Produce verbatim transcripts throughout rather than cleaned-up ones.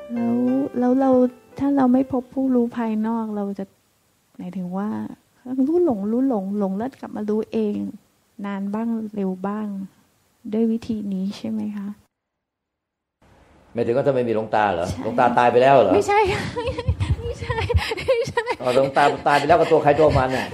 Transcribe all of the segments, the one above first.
แล้วแล้วเราถ้าเราไม่พบผู้รู้ภายนอกเราจะหมายถึงว่ารู้หลงรู้หลงหลงแล้วกลับมารู้เองนานบ้างเร็วบ้างด้วยวิธีนี้ใช่ไหมคะไม่ถึงว่าถ้าไม่มีหลวงตาเหรอหลวงตาตายไปแล้วเหรอไม่ใช่ไม่ใช่ไม่ใช่อ๋อหลวงตาตายไปแล้วก็ตัวใครตัวมันเนี่ย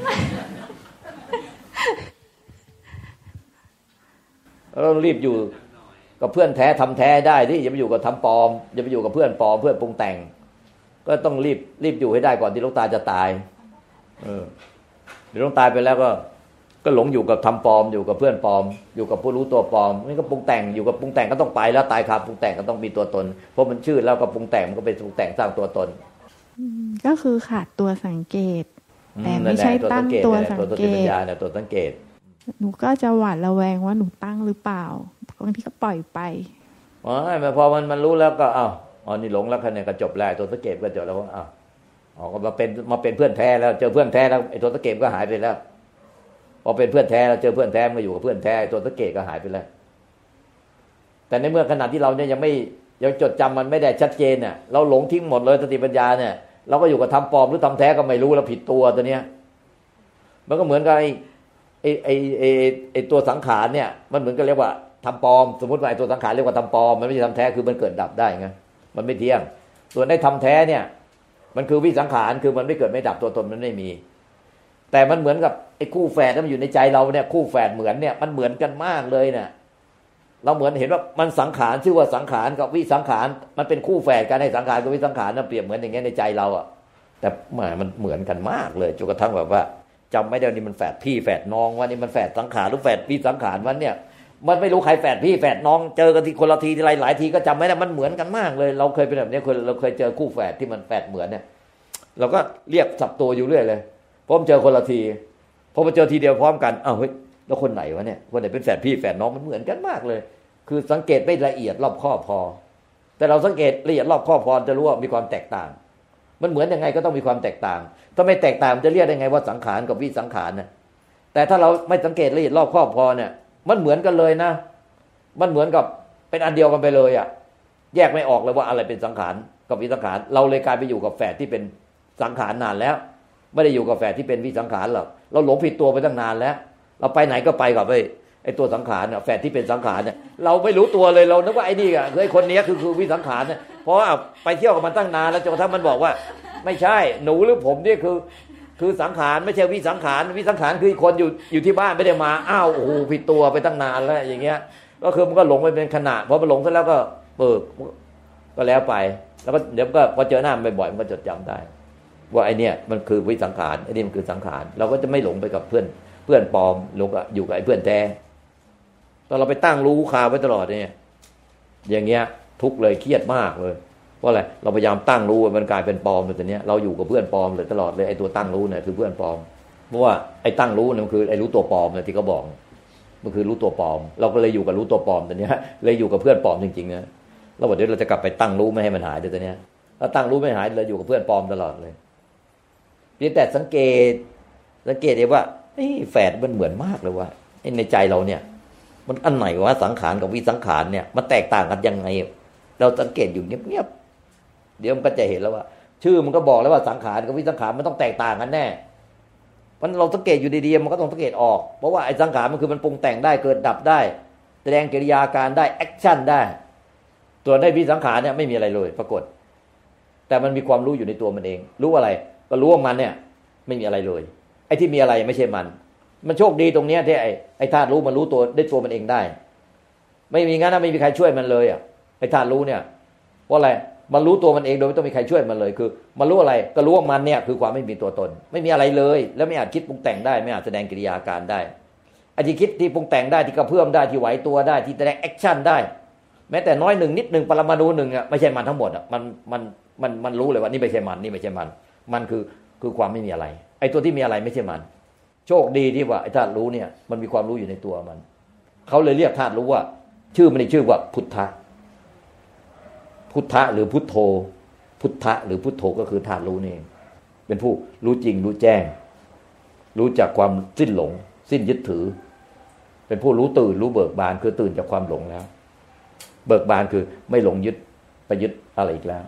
เรารีบอยู่กับเพื่อนแท้ทำแท้ได้ที่อย่าไปอยู่กับทำปลอมอย่าไปอยู่กับเพื่อนปลอมเพื่อนปรุงแต่งก็ต้องรีบรีบอยู่ให้ได้ก่อนที่หลวงตาจะตายเออเดี๋ยวหลวงตายไปแล้วก็ก็หลงอยู่กับทำปลอมอยู่กับเพื่อนปลอมอยู่กับผู้รู้ตัวปลอมนี่ก็ปรุงแต่งอยู่กับปรุงแต่งก็ต้องไปแล้วตายคาปรุงแต่งก็ต้องมีตัวตนเพราะมันชื่อแล้วก็ปรุงแต่งมันก็เป็นปรุงแต่งสร้างตัวตนก็คือขาดตัวสังเกตแต่ไม่ใช่ตั้งตัวสังเกตตัวปัญญาเนี่ยตัวสังเกตหนูก็จะหวาดระแวงว่าหนูตั้งหรือเปล่าบางทีก็ปล่อยไปอ๋อพอมันมันรู้แล้วก็อ้าวอ๋อนี่หลงแล้วคะแนนก็จบแล้วตัวสังเกตก็จบแล้วอ้าวอ๋อก็มาเป็นมาเป็นเพื่อนแท้แล้วเจอเพื่อนแท้แล้วไอ้ตัวสังเกตก็หายไปแล้วพอเป็นเพื่อนแท้แล้วเจอเพื่อนแท้มาอยู่กับเพื่อนแท้ตัวสังเกตก็หายไปแล้วแต่ในเมื่อขณะที่เราเนี่ยยังไม่ยังจดจำมันไม่ได้ชัดเจนเนี่ยเราหลงทิ้งหมดเลยสติปัญญาเนี่ยเราก็อยู่กับทำปลอมหรือทำแท้ก็ไม่รู้เราผิดตัวตัวเนี้ยมันก็เหมือนกับไอ้ไอ้ไอ้ไอ้ไอ้ตัวสังขารเนี่ยมันเหมือนกับเรียกว่าทำปลอมสมมติว่าไอ้ตัวสังขารเรียกว่าทำปลอมมันไม่ใช่ทำแท้คือมันเกิดดับได้ไงมันไม่เที่ยงส่วนไอ้ทำแท้เนี่ยมันคือวิสังขารคือมันไม่เกิดไม่ดับตัวตนมันไม่มีแต่มันเหมือนกับไอ้คู่แฝดที่มันอยู่ในใจเราเนี่ยคู่แฝดเหมือนเนี่ยมันเหมือนกันมากเลยเนี่ยเราเหมือนเห็นว่ามันสังขารชื่อว่าสังขารกับวิสังขารมันเป็นคู่แฝดกันในสังขารกับวิสังขารน่ะเปรียบเหมือนอย่างเงี้ยในใจเราอ่ะแต่แหมมันเหมือนกันมากเลยจนกระทั่งแบบว่าจำไม่ได้นี่มันแฝดพี่แฝดน้องว่านี่มันแฝดสังขารหรือแฝดวิสังขารวันเนี่ยมันไม่รู้ใครแฝดพี่แฝดน้องเจอกันทีคนละทีทีไรหลายทีก็จำไม่ได้มันเหมือนกันมากเลยเราเคยเป็นแบบนี้เคยเราเคยเจอคู่แฝดที่มันแฝดเหมือนเนี่ยเราก็เรียกสับตัวอยู่เรื่อยเลยพอมาเจอคนละทีพอมาเจอทีเดียวพร้อมกันอ้าวเฮ้ยแล้วคนไหนวะเนี่ยคนไหนเป็นแฝดพี่แฝดน้องมันเหมือนกันมากเลยคือสังเกตไม่ละเอียดรอบคอบพอแต่เราสังเกตละเอียดรอบคอบพอจะรู้ว่ามีความแตกต่างมันเหมือนยังไงก็ต้องมีความแตกต่างถ้าไม่แตกต่างจะเรียกได้ไงว่าสังขารกับวิสังขารนะแต่ถ้าเราไม่สังเกตละเอียดรอบคอบพอเนี่ยมันเหมือนกันเลยนะมันเหมือนกับเป็นอันเดียวกันไปเลยอ่ะแยกไม่ออกเลยว่าอะไรเป็นสังขารกับวิสังขารเราเลยกลายไปอยู่กับแฝดที่เป็นสังขารนานแล้วไม่ได้อยู่กับแฝดที่เป็นวิสังขารหรอกเราหลงผิดตัวไปตั้งนานแล้วเราไปไหนก็ไปกับไอ้ไอ้ตัวสังขารเนี่ยแฝดที่เป็นสังขารเนี่ยเราไม่รู้ตัวเลยเรานึกว่าไอ้นี่อ่ะคือไอ้คนนี้คือคือวิสังขารเนี่ยเพราะว่าไปเที่ยวกับมันตั้งนานแล้วจนกระทั่งมันบอกว่าไม่ใช่หนูหรือผมนี่คือคือสังขารไม่ใช่วิสังขารวิสังขารคือคนอยู่อยู่ที่บ้านไม่ได้มาอ้าวโอ้โหผิดตัวไปตั้งนานแล้วอย่างเงี้ยก็คือมันก็หลงไปเป็นขณะพอมันหลงเสร็จแล้วก็เปิดก็แล้วไปแล้วก็เดี๋ยวก็พอเจอหน้ามันบ่อยๆมันก็จดจำได้ว่าไอเนี่ยมันคือวิสังขารไอนี่มันคือสังขารเราก็จะไม่หลงไปกับเพื่อนเพื่อนปลอมหลงอยู่กับไอเพื่อนแท้ตอนเราไปตั้งรู้คาไว้ตลอดเนี่ยอย่างเงี้ยทุกข์เลยเครียดมากเลยเพราะอะไรเราพยายามตั้งรู้มันกลายเป็นปลอมเลยตอนนี้เราอยู่กับเพื่อนปลอมเลยตลอดเลยไอตัวตั้งรู้เนี่ยคือเพื่อนปลอมเพราะว่าไอตั้งรู้เนี่ยมันคือไอรู้ตัวปลอมเนี่ยที่เขาบอกมันคือรู้ตัวปลอมเราก็เลยอยู่กับรู้ตัวปลอมตอนนี้เลยอยู่กับเพื่อนปลอมจริงๆนะแล้ววันนี้เราจะกลับไปตั้งรู้ไม่ให้มันหายเดี๋ยวตอนนี้ถ้าตั้งรู้ไม่หายเราอยู่กับเพื่อนปลอมตลอดเลยเพียงแต่สังเกตสังเกตเองว่าไอ้แฝดมันเหมือนมากเลยว่าในใจเราเนี่ยมันอันไหนวะสังขารกับวิสังขารเนี่ยมันแตกต่างกันยังไงเราสังเกตอยู่เงียบๆเดี๋ยวมันก็จะเห็นแล้วว่าชื่อมันก็บอกแล้วว่าสังขารกับวิสังขารมันต้องแตกต่างกันแน่มันเราสังเกตอยู่ดีๆมันก็ต้องสังเกตออกเพราะว่าไอ้สังขารมันคือมันปรุงแต่งได้เกิดดับได้แสดงกิริยาการได้แอคชั่นได้ตัวในวิสังขารเนี่ยไม่มีอะไรเลยปรากฏแต่มันมีความรู้อยู่ในตัวมันเองรู้อะไรก็รู้ว่ามันเนี่ยไม่มีอะไรเลยไอ้ที่มีอะไรไม่ใช่มันมันโชคดีตรงเนี้ยที่ไอ้ไอ้ธาตุรู้มันรู้ตัวได้ตัวมันเองได้ไม่มีงั้นนะไม่มีใครช่วยมันเลยอ่ะไอ้ธาตุรู้เนี่ยเพราะอะไรมันรู้ตัวมันเองโดยไม่ต้องมีใครช่วยมันเลยคือมันรู้อะไรก็รู้ว่ามันเนี่ยคือความไม่มีตัวตนไม่มีอะไรเลยแล้วไม่อาจคิดปรุงแต่งได้ไม่อาจแสดงกิริยาการได้ไอ้ที่คิดที่ปรุงแต่งได้ที่กระเพื่อมได้ที่ไหวตัวได้ที่แสดงแอคชั่นได้แม้แต่น้อยหนึ่งนิดหนึ่งปรมาณูหนึ่งอ่ะไม่ใช่มันทั้งหมดอ่ะมันมันมันมันรู้เลยว่านี่ไม่ใช่มันนี่ไม่ใช่มันมันคือคือความไม่มีอะไรไอ้ตัวที่มีอะไรไม่ใช่มันโชคดีที่ว่าไอ้ธาตุรู้เนี่ยมันมีความรู้อยู่ในตัวมันเขาเลยเรียกธาตุรู้ว่าชื่อมันชื่อว่าพุทธะพุทธะหรือพุทโธพุทธะหรือพุทโธก็คือธาตุรู้นี่เป็นผู้รู้จริงรู้แจ้งรู้จากความสิ้นหลงสิ้นยึดถือเป็นผู้รู้ตื่นรู้เบิกบานคือตื่นจากความหลงแล้วเบิกบานคือไม่หลงยึดไปยึดอะไรอีกแล้ว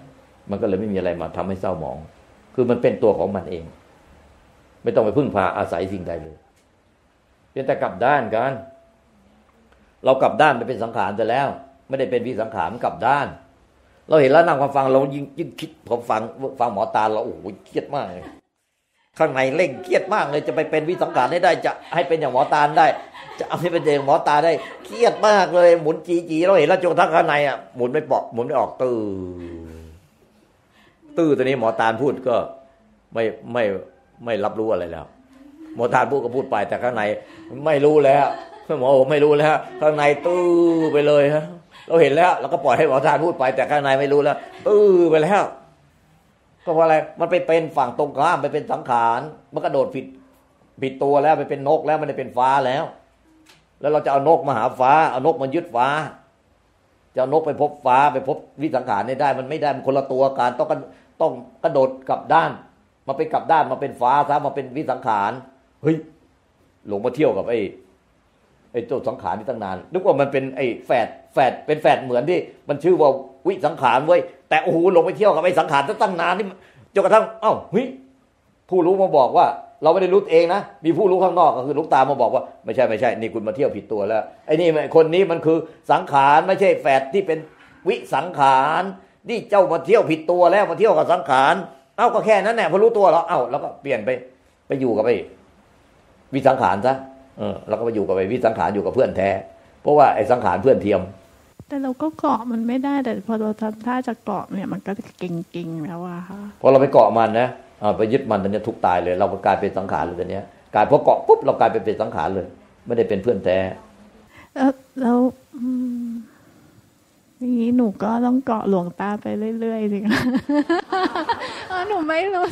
มันก็เลยไม่มีอะไรมาทำให้เศร้าหมองคือมันเป็นตัวของมันเองไม่ต้องไปพึ่งพาอาศัยสิ่งใดเลยเพียงแต่กลับด้านกันเรากลับด้านไปเป็นสังขารแต่แล้วไม่ได้เป็นวิสังขารกลับด้านเราเห็นแล้วนั่งฟังฟังเรายิ่งยิ่งคิดพอฟังฟังหมอตาเราโอ้โหเครียดมากเลยข้างในเร่งเครียดมากเลยจะไปเป็นวิสังขารให้ได้จะให้เป็นอย่างหมอตาได้จะเอาให้เป็นอย่างหมอตาได้เครียดมากเลยหมุนจีจีเราเห็นแล้วจนทั้งข้างในอ่ะหมุนไม่ปอกหมุนไม่ออกตื้อตื้อตัวนี้หมอตาพูดก็ไม่ไม่ไม่รับรู้อะไรแล้วหมอตาพูดก็พูดไปแต่ข้างในไม่รู้แล้วหมอโอ้ไม่รู้แล้วข้างในตื้อไปเลยฮะเราเห็นแล้วเราก็ปล่อยให้หมอตาพูดไปแต่ข้างในไม่รู้แล้วตื้อไปแล้วก็เพราะอะไรมันไปเป็นฝั่งตรงข้ามไปเป็นสังขารมันกระโดดผิดผิดตัวแล้วไปเป็นนกแล้วมันได้เป็นฟ้าแล้วแล้วเราจะเอานกมาหาฟ้าเอานกมายึดฟ้าจะเอานกไปพบฟ้าไปพบวิสังขารได้มันไม่ได้มันคนละตัวกันต้องต้องกระโดดกลับด้านมาเป็นกลับด้านมาเป็นฟ้าซะมาเป็นวิสังขารเฮ้ยหลงมาเที่ยวกับไอ้ไอ้เจ้าสังขารนี่ตั้งนานนึกว่ามันเป็นไอ้แฝดแฝดเป็นแฝดเหมือนที่มันชื่อว่าวิสังขารเว้ยแต่โอ้โหหลงไปเที่ยวกับไอ้สังขารตั้งนานนี่จนกระทั่งเอ้าเฮ้ยผู้รู้มาบอกว่าเราไม่ได้รู้เองนะมีผู้รู้ข้างนอกก็คือลูกตามาบอกว่าไม่ใช่ไม่ใช่นี่คุณมาเที่ยวผิดตัวแล้วไอ้นี่คนนี้มันคือสังขารไม่ใช่แฝดที่เป็นวิสังขารนี่เจ้ามาเที่ยวผิดตัวแล้วมาเที่ยวกับสังขารเอ้าก็แค่นั้นแหละพอรู้ตัวแล้วเอ้าแล้วก็เปลี่ยนไปไปอยู่กับไอ้วิสังขารซะเออแล้วก็ไปอยู่กับไอ้วิสังขารอยู่กับเพื่อนแท้เพราะว่าไอ้สังขารเพื่อนเทียมแต่เราก็เกาะมันไม่ได้แต่พอเราทำท่าจะเกาะเนี่ยมันก็เก่งๆแล้วอะค่ะพอเราไปเกาะมันนะไปยึดมันตอนนี้ทุกตายเลยเราก็กลายเป็นสังขารเลยตอนนี้กลายพอเกาะปุ๊บเรากลายเป็นเป็นสังขารเลยไม่ได้เป็นเพื่อนแท้แล้วแล้วอย่างนี้หนูก็ต้องเกาะหลวงตาไปเรื่อยๆสิคะหนูไม่รู้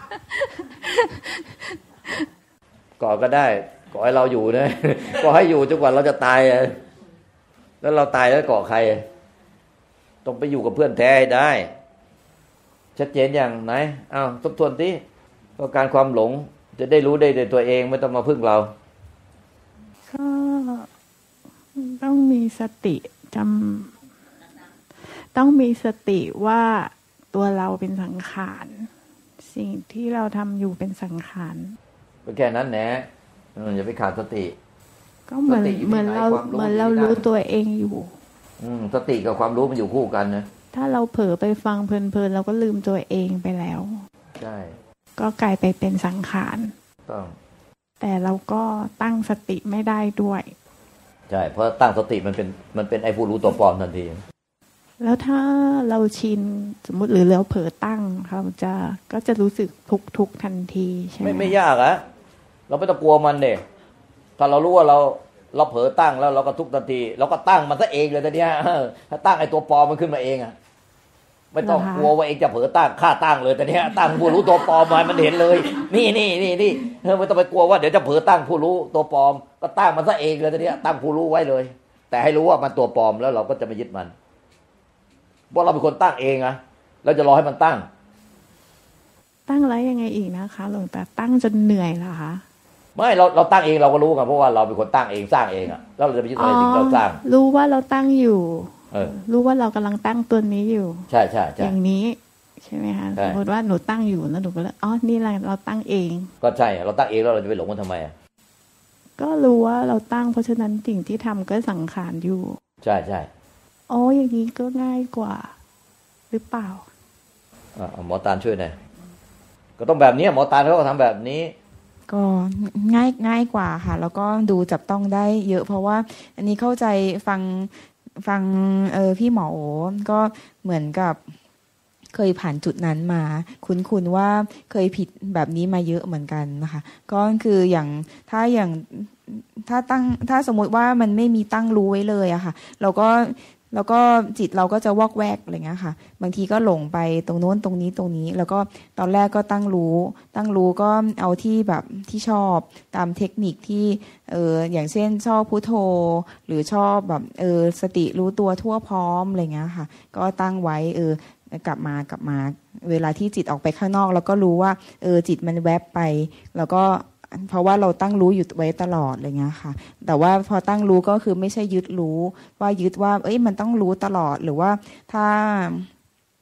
เกาะก็ได้เกาะให้เราอยู่นะเกาะให้อยู่จนกว่าเราจะตายแล้วเราตายแล้วเกาะใครต้องไปอยู่กับเพื่อนแท้ให้ได้ชัดเจนอย่างไหนอ้าวทบทวนที่ว่าการความหลงจะได้รู้ได้ด้วยตัวเองไม่ต้องมาพึ่งเราก็ต้องมีสติจำต้องมีสติว่าตัวเราเป็นสังขารสิ่งที่เราทำอยู่เป็นสังขารก็แค่นั้นแหละอย่าไปขาดสติก็เหมือนเหมือนเราเหมือนเรารู้ตัวเองอยู่อืมสติกับความรู้มันอยู่คู่กันนะถ้าเราเผลอไปฟังเพลินๆเราก็ลืมตัวเองไปแล้วใช่ก็กลายไปเป็นสังขารต้องแต่เราก็ตั้งสติไม่ได้ด้วยใช่เพราะตั้งสติมันเป็นมันเป็นไอ้ผู้รู้ตัวปลอมทันทีแล้วถ้าเราชินสมมติหรือเราเผลอตั้งเราจะก็จะรู้สึกทุกทุกทันทีใช่ไหมไม่ไม่ยากอะเราไม่ต้องกลัวมันเด็ถ้าเรารู้ว่าเราเราเผลอตั้งแล้วเราก็ทุกทันทีเราก็ตั้งมันซะเองเลยตอนนี้ถ้าตั้งไอ้ตัวปลอมมันขึ้นมาเองอะไม่ต้องกลัวว่าเองจะเผลอตั้งฆ่าตั้งเลยแต่เนี้ยตั้งผู้รู้ตัวปลอมมามันเห็นเลยนี่นี่นี่นี่ไม่ต้องไปกลัวว่าเดี๋ยวจะเผลอตั้งผู้รู้ตัวปลอมก็ตั้งมันซะเองเลยแต่เนี้ยตั้งผู้รู้ไว้เลยแต่ให้รู้ว่ามันตัวปลอมแล้วเราก็จะไม่ยึดมันเพราะเราเป็นคนตั้งเองอะเราจะรอให้มันตั้งตั้งแล้วยังไงอีกนะคะหลวงตาตั้งจนเหนื่อยเหรอคะไม่เราเราตั้งเองเราก็รู้กันเพราะว่าเราเป็นคนตั้งเองสร้างเองอะแล้วเราจะไปยึดอะไรสิ่งเราสร้างรู้ว่าเราตั้งอยู่เออรู้ว่าเรากำลังตั้งตัวนี้อยู่ใช่ใช่ใช่อย่างนี้ใช่ไหมคะสมมติว่าหนูตั้งอยู่แล้วหนูก็เลยอ๋อนี่แหละเราตั้งเองก็ใช่เราตั้งเองแล้วเราจะไปหลงมันทำไมอะก็รู้ว่าเราตั้งเพราะฉะนั้นสิ่งที่ทำก็สังขารอยู่ใช่ใช่อ๋ออย่างนี้ก็ง่ายกว่าหรือเปล่าอ่าหมอตาลช่วยหน่อยก็ต้องแบบนี้หมอตาลเขาก็ทำแบบนี้ก็ง่ายง่ายกว่าค่ะแล้วก็ดูจับต้องได้เยอะเพราะว่าอันนี้เข้าใจฟังฟังเออพี่หมอก็เหมือนกับเคยผ่านจุดนั้นมาคุ้นๆว่าเคยผิดแบบนี้มาเยอะเหมือนกันนะคะก็คืออย่างถ้าอย่างถ้าตั้งถ้าสมมติว่ามันไม่มีตั้งรู้ไว้เลยอะค่ะเราก็แล้วก็จิตเราก็จะวอกแวกอะไรเงี้ยค่ะบางทีก็หลงไปตรงโน้นตรงนี้ตรงนี้แล้วก็ตอนแรกก็ตั้งรู้ตั้งรู้ก็เอาที่แบบที่ชอบตามเทคนิคที่เอออย่างเช่นชอบพุทโธหรือชอบแบบเออสติรู้ตัวทั่วพร้อมอะไรเงี้ยค่ะก็ตั้งไว้เออกลับมากลับมาเวลาที่จิตออกไปข้างนอกแล้วก็รู้ว่าเออจิตมันแวบไปแล้วก็เพราะว่าเราตั้งรู้อยู่ไว้ตลอดอะไรเงี้ยค่ะแต่ว่าพอตั้งรู้ก็คือไม่ใช่ยึดรู้ว่ายึดว่าเอ้ยมันต้องรู้ตลอดหรือว่าถ้า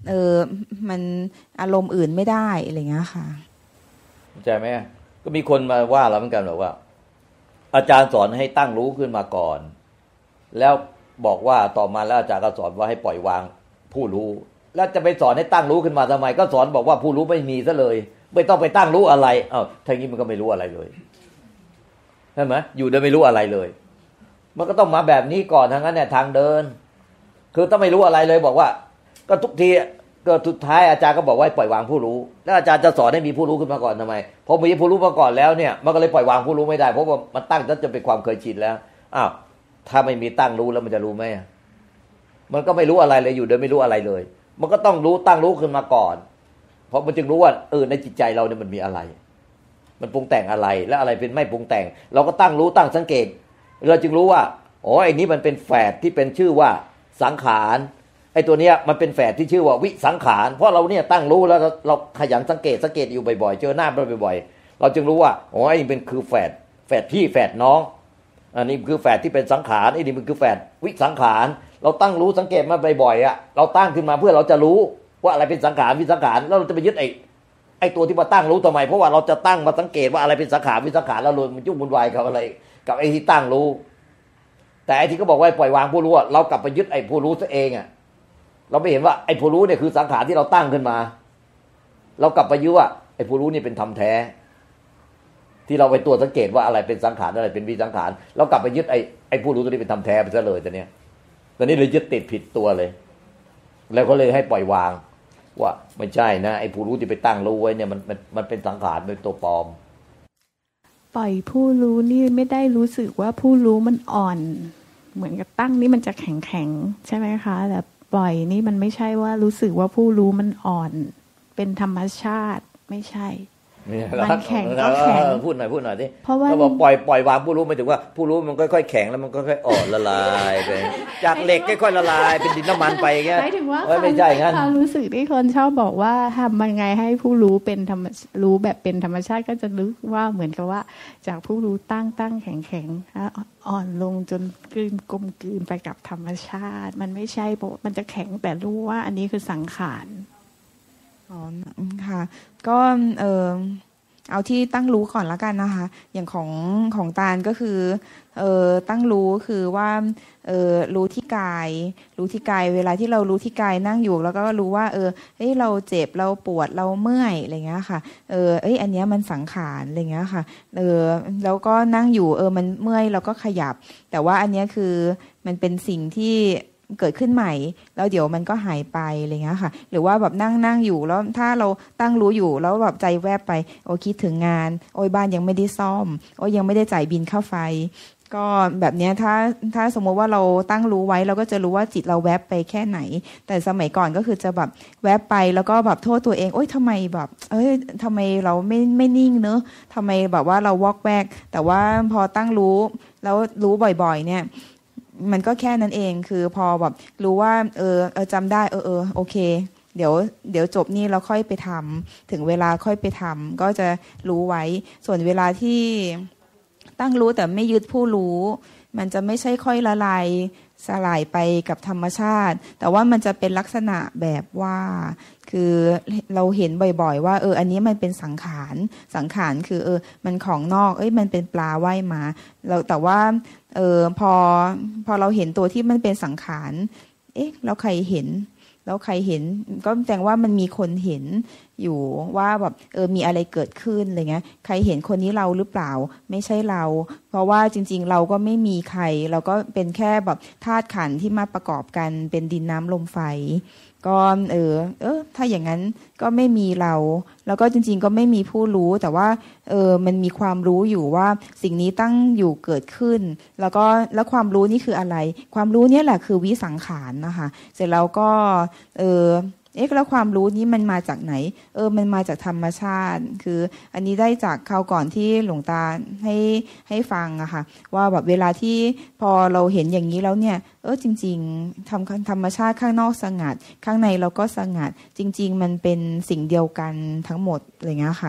เออมันอารมณ์อื่นไม่ได้อะไรเงี้ยค่ะเข้าใจไหมก็มีคนมาว่าเราเหมือนกันบอกว่าอาจารย์สอนให้ตั้งรู้ขึ้นมาก่อนแล้วบอกว่าต่อมาแล้วอาจารย์ก็สอนว่าให้ปล่อยวางผู้รู้แล้วจะไปสอนให้ตั้งรู้ขึ้นมาทำไมก็สอนบอกว่าผู้รู้ไม่มีซะเลยไม่ต้องไปตั้งรู้อะไรเอ้าถ้างี้มันก็ไม่รู้อะไรเลยใช่ไหมอยู่โดยไม่รู้อะไรเลยมันก็ต้องมาแบบนี้ก่อนทางนั้นเนี่ยทางเดินคือต้องไม่รู้อะไรเลยบอกว่าก็ทุกทีก็สุดท้ายอาจารย์ก็บอกว่าปล่อยวางผู้รู้แล้วอาจารย์จะสอนให้มีผู้รู้ขึ้นมาก่อนทำไมพอมีผู้รู้มาก่อนแล้วเนี่ยมันก็เลยปล่อยวางผู้รู้ไม่ได้เพราะว่ามันตั้งจะเป็นความเคยชินแล้วอ้าวถ้าไม่มีตั้งรู้แล้วมันจะรู้ไหมมันก็ไม่รู้อะไรเลยอยู่โดยไม่รู้อะไรเลยมันก็ต้องรู้ตั้งรู้ขึ้นมาก่อนเพราะมันจึงรู้ว่าเออในจิตใจเราเนี่ยมันมีอะไรมันปรุงแต่งอะไรและอะไรเป็นไม่ปรุงแต่งเราก็ตั้งรู้ตั้งสังเกตเราจึงรู้ว่าอ๋อไอ้นี้มันเป็นแฝดที่เป็นชื่อว่าสังขารไอ้ตัวเนี้ยมันเป็นแฝดที่ชื่อว่าวิสังขารเพราะเราเนี่ยตั้งรู้แล้วเราขยันสังเกตสังเกตอยู่บ่อยๆเจอหน้าเราบ่อยๆเราจึงรู้ว่าอ๋อไอ้นี่เป็นคือแฝดแฝดพี่แฝดน้องอันนี้คือแฝดที่เป็นสังขารไอ้นี่มันคือแฝดวิสังขารเราตั้งรู้สังเกตมาบ่อยๆอ่ะเราตั้งขึ้นมาเพื่อเราจะรู้ว่าอะไรเป็นสังขารวิสังขารแล้วเราจะไปยึดไอ้ไอ้ตัวที่มาตั้งรู้ทำไมเพราะว่าเราจะตั้งมาสังเกตว่าอะไรเป็นสังขารวิสังขารแล้วมันยุ่งวุ่นวายกับอะไรกับไอ้ที่ตั้งรู้แต่ไอ้ที่เขาบอกว่าปล่อยวางผู้รู้เรากลับไปยึดไอ้ผู้รู้ซะเองอ่ะเราไม่เห็นว่าไอ้ผู้รู้เนี่ยคือสังขารที่เราตั้งขึ้นมาเรากลับไปยึดว่าไอ้ผู้รู้นี่เป็นธรรมแท้ที่เราไปตัวสังเกตว่าอะไรเป็นสังขารอะไรเป็นวิสังขารเรากลับไปยึดไอ้ไอ้ผู้รู้ตัวนี้เป็นธรรมแท้ไปซะเลยตอนเนี้ยตอนนี้เลยยึดติดผิดตัวเลยแล้วก็เลยให้ปล่อยวางว่าไม่ใช่นะไอ้ผู้รู้ที่ไปตั้งรู้ไว้เนี่ยมันมันมันเป็นสังขารเป็นตัวปลอมปล่อยผู้รู้นี่ไม่ได้รู้สึกว่าผู้รู้มันอ่อนเหมือนกับตั้งนี่มันจะแข็งแข็งใช่ไหมคะแต่ปล่อยนี่มันไม่ใช่ว่ารู้สึกว่าผู้รู้มันอ่อนเป็นธรรมชาติไม่ใช่มันแข็งก็แข็งพูดหน่อยพูดหน่อยดิเพราะว่าเขาบอกปล่อยปล่อยวางผู้รู้หมายถึงว่าผู้รู้มันค่อยๆแข็งแล้วมันค่อยๆอ่อนละลายไปจากเหล็กค่อยๆละลายเป็นดินน้ำมันไปอย่างเงี้ยหมายถึงว่าไม่ใช่งั้นความรู้สึกที่คนชอบบอกว่าทำยังไงให้ผู้รู้เป็นธรรมรู้แบบเป็นธรรมชาติก็จะรู้ว่าเหมือนกับว่าจากผู้รู้ตั้งตั้งแข็งแข็งอ่อนลงจนกลืนกลมกลืนไปกับธรรมชาติมันไม่ใช่มันจะแข็งแต่รู้ว่าอันนี้คือสังขารอ๋อค่ะก็เออเอาที่ตั้งรู้ก่อนละกันนะคะอย่างของของตาลก็คือเออตั้งรู้คือว่าเออรู้ที่กายรู้ที่กายเวลาที่เรารู้ที่กายนั่งอยู่แล้วก็รู้ว่าเออเฮ้ยเราเจ็บเราปวดเราเมื่อยอะไรเงี้ยค่ะเออเอ้ยอันเนี้ยมันสังขารอะไรเงี้ยค่ะเออแล้วก็นั่งอยู่เออมันเมื่อยเราก็ขยับแต่ว่าอันเนี้ยคือมันเป็นสิ่งที่เกิดขึ้นใหม่แล้วเดี๋ยวมันก็หายไปอะไรเงี้ยค่ะหรือว่าแบบนั่งนั่งอยู่แล้วถ้าเราตั้งรู้อยู่แล้วแบบใจแวบไปโอ้คิดถึงงานโอ้ยบ้านยังไม่ได้ซ่อมโอ้ยยังไม่ได้จ่ายบินค่าไฟก็แบบเนี้ยถ้าถ้าสมมติว่าเราตั้งรู้ไว้เราก็จะรู้ว่าจิตเราแวบไปแค่ไหนแต่สมัยก่อนก็คือจะแบบแวบไปแล้วก็แบบโทษตัวเองโอ้ยทำไมแบบเอ้ยทำไมเราไม่ไม่นิ่งเนอะทำไมแบบว่าเราวอกแวกแต่ว่าพอตั้งรู้แล้วรู้บ่อยๆเนี่ยมันก็แค่นั้นเองคือพอแบบรู้ว่าเออเออจำได้เออเออโอเคเดี๋ยวเดี๋ยวจบนี่เราค่อยไปทำถึงเวลาค่อยไปทำก็จะรู้ไว้ส่วนเวลาที่ตั้งรู้แต่ไม่ยึดผู้รู้มันจะไม่ใช่ค่อยละลายสลายไปกับธรรมชาติแต่ว่ามันจะเป็นลักษณะแบบว่าคือเราเห็นบ่อยๆว่าเอออันนี้มันเป็นสังขารสังขารคือเออมันของนอกเอ้ยมันเป็นปลาว่ายมาเราแต่ว่าเออพอพอเราเห็นตัวที่มันเป็นสังขารเอ๊ะแล้วใครเห็นแล้วใครเห็นก็แสดงว่ามันมีคนเห็นอยู่ว่าแบบเออมีอะไรเกิดขึ้นอะไรเงี้ยใครเห็นคนนี้เราหรือเปล่าไม่ใช่เราเพราะว่าจริงๆเราก็ไม่มีใครเราก็เป็นแค่แบบธาตุขันธ์ที่มาประกอบกันเป็นดินน้ำลมไฟก็เออเออถ้าอย่างนั้นก็ไม่มีเราแล้วก็จริงๆก็ไม่มีผู้รู้แต่ว่าเออมันมีความรู้อยู่ว่าสิ่งนี้ตั้งอยู่เกิดขึ้นแล้วก็แล้วความรู้นี่คืออะไรความรู้เนี่ยแหละคือวิสังขารนะคะเสร็จแล้วก็เออเอ๊ะแล้วความรู้นี้มันมาจากไหนเออมันมาจากธรรมชาติคืออันนี้ได้จากคราวก่อนที่หลวงตาให้ให้ฟังอะค่ะว่าแบบเวลาที่พอเราเห็นอย่างนี้แล้วเนี่ยเออจริงๆธรรมธรรมชาติข้างนอกสงัดข้างในเราก็สงัดจริงๆมันเป็นสิ่งเดียวกันทั้งหมดอะไรเงี้ยค่ะ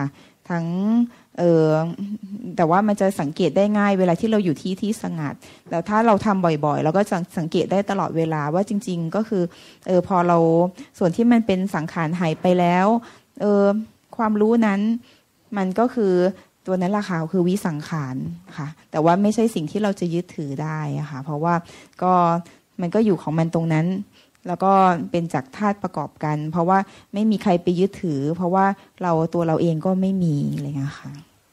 ทั้งเออแต่ว่ามันจะสังเกตได้ง่ายเวลาที่เราอยู่ที่ที่สงัดแล้วถ้าเราทำบ่อยๆเราก็จะสังเกตได้ตลอดเวลาว่าจริงๆก็คือเออพอเราส่วนที่มันเป็นสังขารหายไปแล้วเออความรู้นั้นมันก็คือตัวนั้นราคาคือวิสังขารค่ะแต่ว่าไม่ใช่สิ่งที่เราจะยึดถือได้อะค่ะเพราะว่าก็มันก็อยู่ของมันตรงนั้นแล้วก็เป็นจากธาตุประกอบกันเพราะว่าไม่มีใครไปยึดถือเพราะว่าเราตัวเราเองก็ไม่มีอะไรเงี้ยค่ะ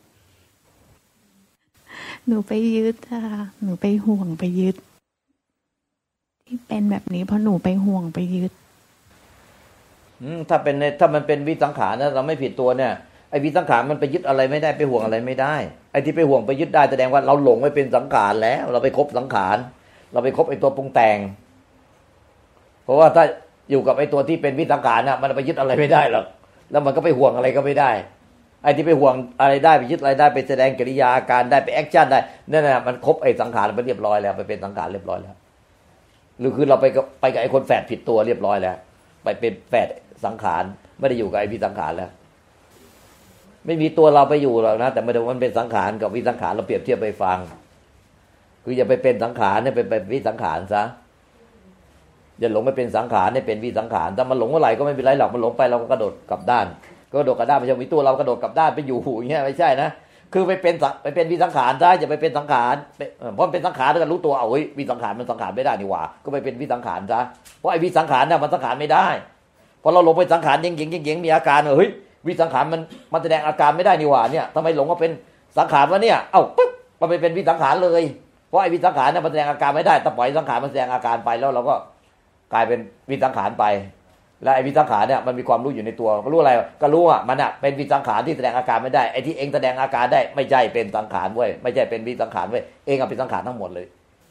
หนูไปยึดค่ะหนูไปห่วงไปยึดที่เป็นแบบนี้เพราะหนูไปห่วงไปยึดอืมถ้าเป็นถ้ามันเป็นวิสังขารนะเราไม่ผิดตัวเนี่ยไอ้วิสังขารมันไปยึดอะไรไม่ได้ไปห่วงอะไรไม่ได้ไอ้ที่ไปห่วงไปยึดได้แสดงว่าเราหลงไปเป็นสังขารแล้วเราไปคบสังขารเราไปคบไอ้ตัวปรุงแต่งเพราะว่าถ้าอยู่กับไอ้ตัวที่เป็นวิสังขารน่ะมันไปยึดอะไรไม่ได้หรอกแล้วมันก็ไปห่วงอะไรก็ไม่ได้ไอ้ที่ไปห่วงอะไรได้ไปยึดอะไรได้ไปแสดงกิริยาอาการได้ไปแอคชั่นได้นั่นน่ะมันครบไอ้สังขารไปเรียบร้อยแล้วไปเป็นสังขารเรียบร้อยแล้วหรือคือเราไปกับไปกับไอ้คนแฝดผิดตัวเรียบร้อยแล้วไปเป็นแฝดสังขารไม่ได้อยู่กับไอ้วิสังขารแล้วไม่มีตัวเราไปอยู่หรอกนะแต่ไม่ได้มันเป็นสังขารกับวิสังขารเราเปรียบเทียบไปฟังคืออย่าไปเป็นสังขารเนี่ยเป็นวิสังขารซะอย่าหลงไปเป็นสังขารเนี่ยเป็นวิสังขารถ้ามันหลงเมื่อไหร่ก็ไม่เป็นไรหรอกมันหลงไปเราก็กระโดดกลับด้านก็กระโดดกลับด้านไม่ใช่มีตัวเรากระโดดกลับด้านไปอยู่อย่างเงี้ยไม่ใช่นะคือไปเป็นไปเป็นวิสังขารซะอย่าไปเป็นสังขารเพราะเป็นสังขารแล้วก็รู้ตัวเอาเฮ้ยวิสังขารมันสังขารไม่ได้นี่หว่าก็ไปเป็นวิสังขารซะเพราะไอ้วิสังขารเนี่ยมันสังขารไม่ได้พอเราหลงไปสังขารยิงยิงยิงยิงมีอาการเฮ้ยวิสังขารมันมันแสดงอาการไม่ได้นี่หว่าเนี่ยทำไมหลงว่าเป็นสังขารวะเนี่ยเอ้าปึ๊บมันไปเป็นวิสังขารเลยเพราะไอ้วิสังขารเนี่ยมันแสดงอาการไม่ได้แต่ปล่อยสังขารมันแสดงอาการไปแล้วเราก็กลายเป็นวิสังขารไปและไอ้วิสังขารเนี่ยมันมีความรู้อยู่ในตัวก็รู้อะไรก็รู้ว่ามันอ่ะเป็นวิสังขารที่แสดงอาการไม่ได้ไอ้ที่เองแสดงอาการได้ไม่ใช่เป็นสังขารเว้ยไม่ใช่เป็นวิสังขารเว้ยเองอ่ะเป็นสังขารทั้งหมดเลย